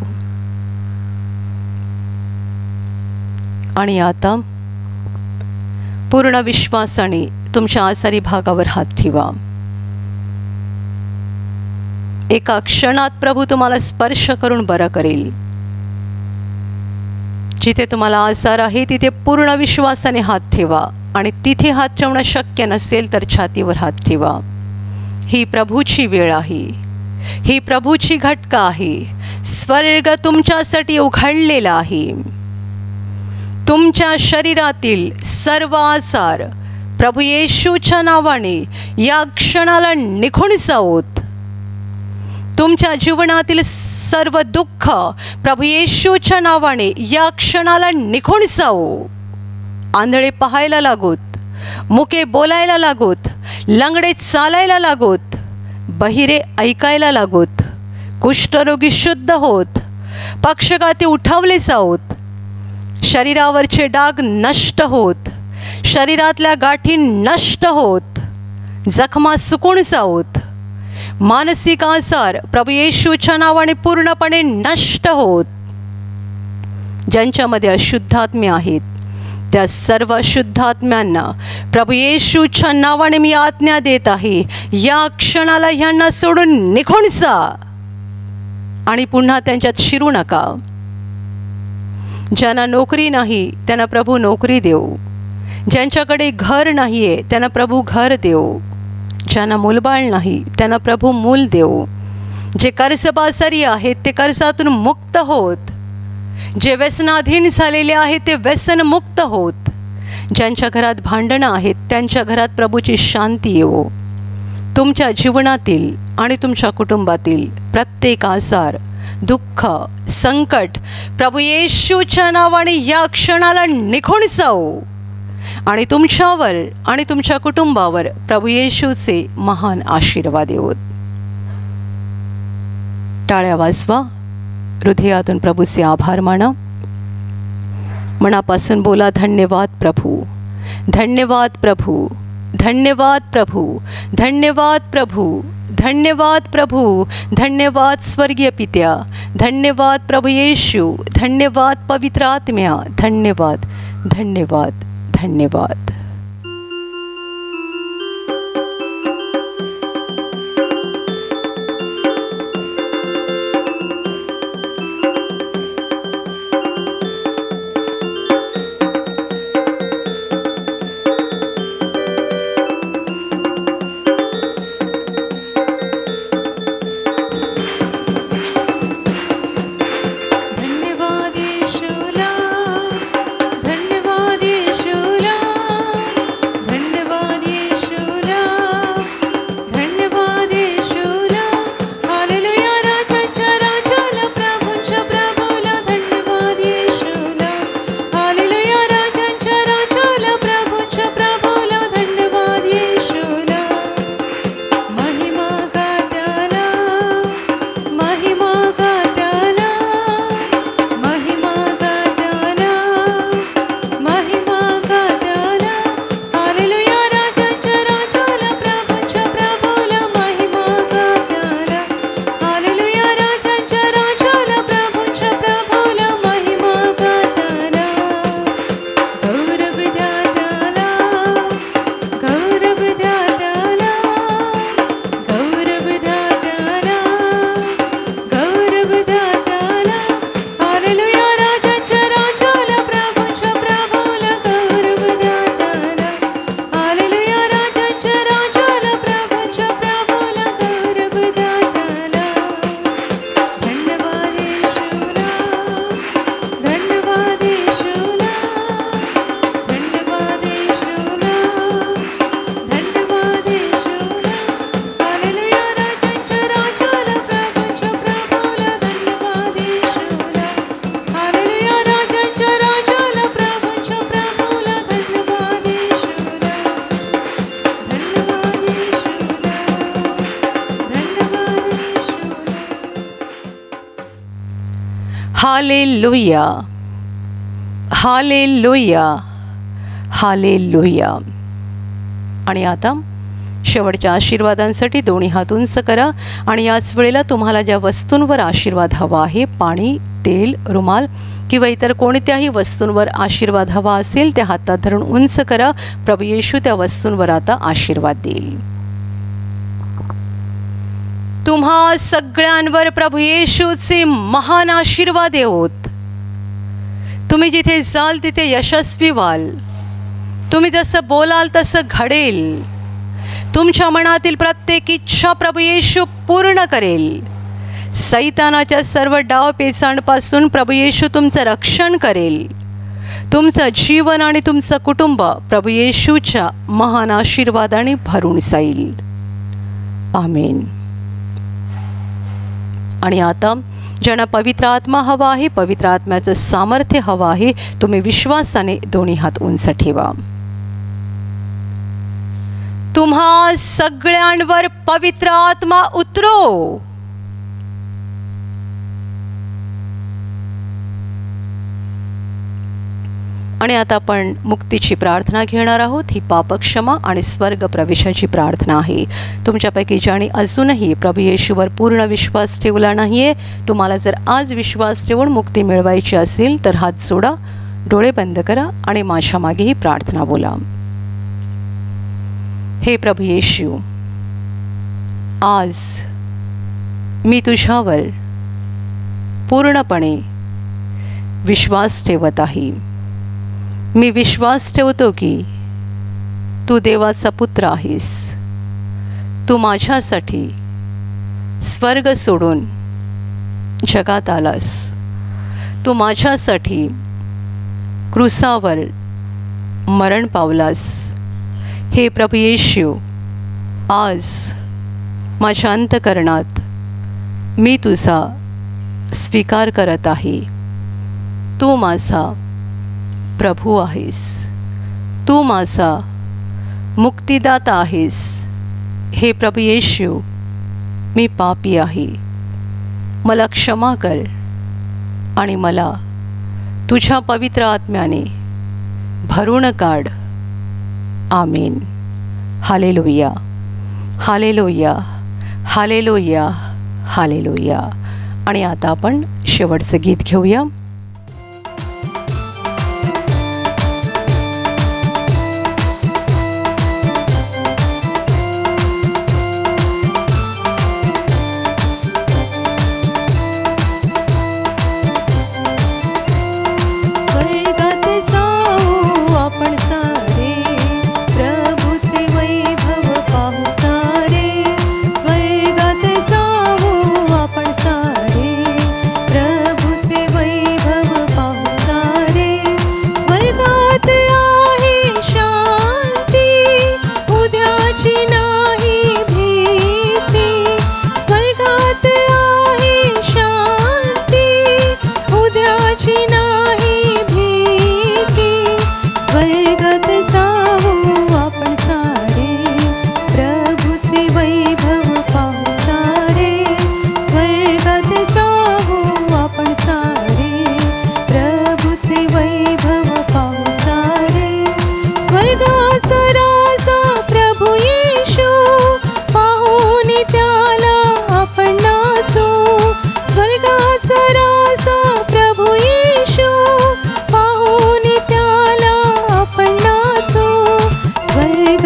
आणि आता पूर्ण विश्वासाने तुमच्या आजारी भागावर हात ठेवा. एका क्षणात प्रभू तुम्हाला स्पर्श करून बरं करेल. जिथे तुम्हाला आजार आहे तिथे पूर्ण विश्वासाने हात ठेवा. आणि तिथे हात ठेवणं शक्य नसेल तर छातीवर हात ठेवा. ही प्रभूची वेळ आहे, ही प्रभूची घटका आहे. स्वर्ग तुमच्यासाठी उघडलेला आहे. तुमच्या शरीरातील सर्व आजार प्रभू येशूच्या नावाने या क्षणाला निघून जाओत. तुमच्या जीवनातील सर्व दुःख प्रभू येशूच्या नावाने या क्षणाला निघून जाओ. आंधळे पाहायला लागोत, मुके बोलायला लागोत, लंगडे चालायला लागोत, बहिरे ऐकायला लागोत, कुष्ठरोगी शुद्ध होत, पक्षघाती उठवले जाओत, शरीरावरचे डाग नष्ट होत, शरीरातल्या गाठी नष्ट होत, जखमा सुकून जाओत, मानसिक आजार प्रभू येशूच्या नावाने पूर्णपणे नष्ट होत. ज्यांच्यामध्ये अशुद्धात्मे आहेत त्या सर्व शुद्धात्म्यांना प्रभू येशूच्या नावाने मी आज्ञा देत आहे, या क्षणाला ह्यांना सोडून निघून जा आणि पुन्हा त्यांच्यात शिरू नका. ज्यांना नोकरी नाही त्यांना प्रभू नोकरी देव. ज्यांच्याकडे घर नाही आहे त्यांना प्रभू घर देव. ज्यांना मूलबाळ नाही त्यांना प्रभू मूल देव. जे कर्जबाजारी आहेत ते कर्जातून मुक्त होत. जे व्यसनाधीन झालेले आहेत ते व्यसनमुक्त होत. ज्यांच्या घरात भांडणं आहेत त्यांच्या घरात प्रभूची शांती येवो. तुमच्या जीवनातील आणि तुमच्या कुटुंबातील प्रत्येक आजार, दुःख, संकट प्रभू येशूच्या नावाने या क्षणाला निघून जाओ आणि तुमच्यावर आणि तुमच्या कुटुंबावर प्रभू येशूचे महान आशीर्वाद येवोत. टाळ्या वाजवा, हृदयातून प्रभूचे आभार माना, मनापासून बोला धन्यवाद प्रभू, धन्यवाद प्रभू, धन्यवाद प्रभू, धन्यवाद प्रभू, धन्यवाद प्रभू, धन्यवाद स्वर्गीय पित्या, धन्यवाद प्रभू येशू, धन्यवाद पवित्र आत्म्या, धन्यवाद, धन्यवाद, धन्यवाद. Hallelujah, hallelujah, hallelujah. आणि आता शेवटच्या आशीर्वादांसाठी दोन्ही हात उंच करा आणि याच वेळेला तुम्हाला ज्या वस्तूंवर आशीर्वाद हवा आहे, पाणी, तेल, रुमाल किंवा इतर कोणत्याही वस्तूंवर आशीर्वाद हवा असेल त्या हातात धरून उंच करा. प्रभू येशू त्या वस्तूंवर आता आशीर्वाद देईल. तुम्हा सगळ्यांवर प्रभू येशूचे महान आशीर्वाद येवोत. तुम्ही जिथे जाल तिथे यशस्वी व्हाल. तुम्ही जसं बोलाल तसं घडेल. तुमच्या मनातील प्रत्येक इच्छा प्रभू येशू पूर्ण करेल. सैतानाच्या सर्व डाव पेचांपासून प्रभू येशू तुमचं रक्षण करेल. तुमचं जीवन आणि तुमचं कुटुंब प्रभू येशूच्या महान आशीर्वादाने भरून जाईल. आमेन. आणि आता ज्यांना पवित्र आत्मा हवा आहे, पवित्र आत्म्याचं सामर्थ्य हवं आहे, तुम्ही विश्वासाने दोन्ही हात उंच ठेवा. तुम्हा सगळ्यांवर पवित्र आत्मा उतरो. आणि आता आपण मुक्तीची प्रार्थना घेणार आहोत. ही पापक्षमा आणि स्वर्ग प्रवेशाची प्रार्थना आहे. तुमच्यापैकी ज्याने अजूनही प्रभू येशूवर पूर्ण विश्वास ठेवला नाही आहे, तुम्हाला जर आज विश्वास ठेवून मुक्ती मिळवायची असेल तर हात जोडा, डोळे बंद करा आणि माझ्या मागे ही प्रार्थना बोला. हे प्रभू येशू, आज मी तुझ्यावर पूर्णपणे विश्वास ठेवत आहे. मी विश्वास ठेवतो की तू देवाचा पुत्र आहेस. तू माझ्यासाठी स्वर्ग सोडून जगात आलास. तू माझ्यासाठी क्रूसावर मरण पावलास. हे प्रभू येशू, आज माझ्या अंतःकरणात मी तुझा स्वीकार करत आहे. तू माझा प्रभू आहेस. तू माझा मुक्तिदाता आहेस. हे प्रभू येशू, मी पापी आहे. मला क्षमा कर आणि मला तुझ्या पवित्र आत्म्याने भरून काढ. आमीन. Hallelujah, hallelujah, hallelujah, hallelujah. आणि आता आपण शेवटचं गीत घेऊया.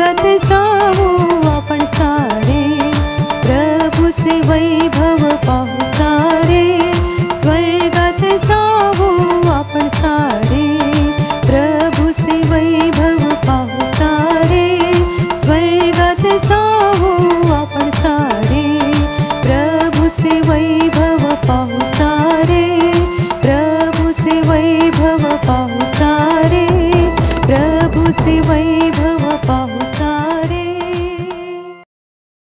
वैभव पाहू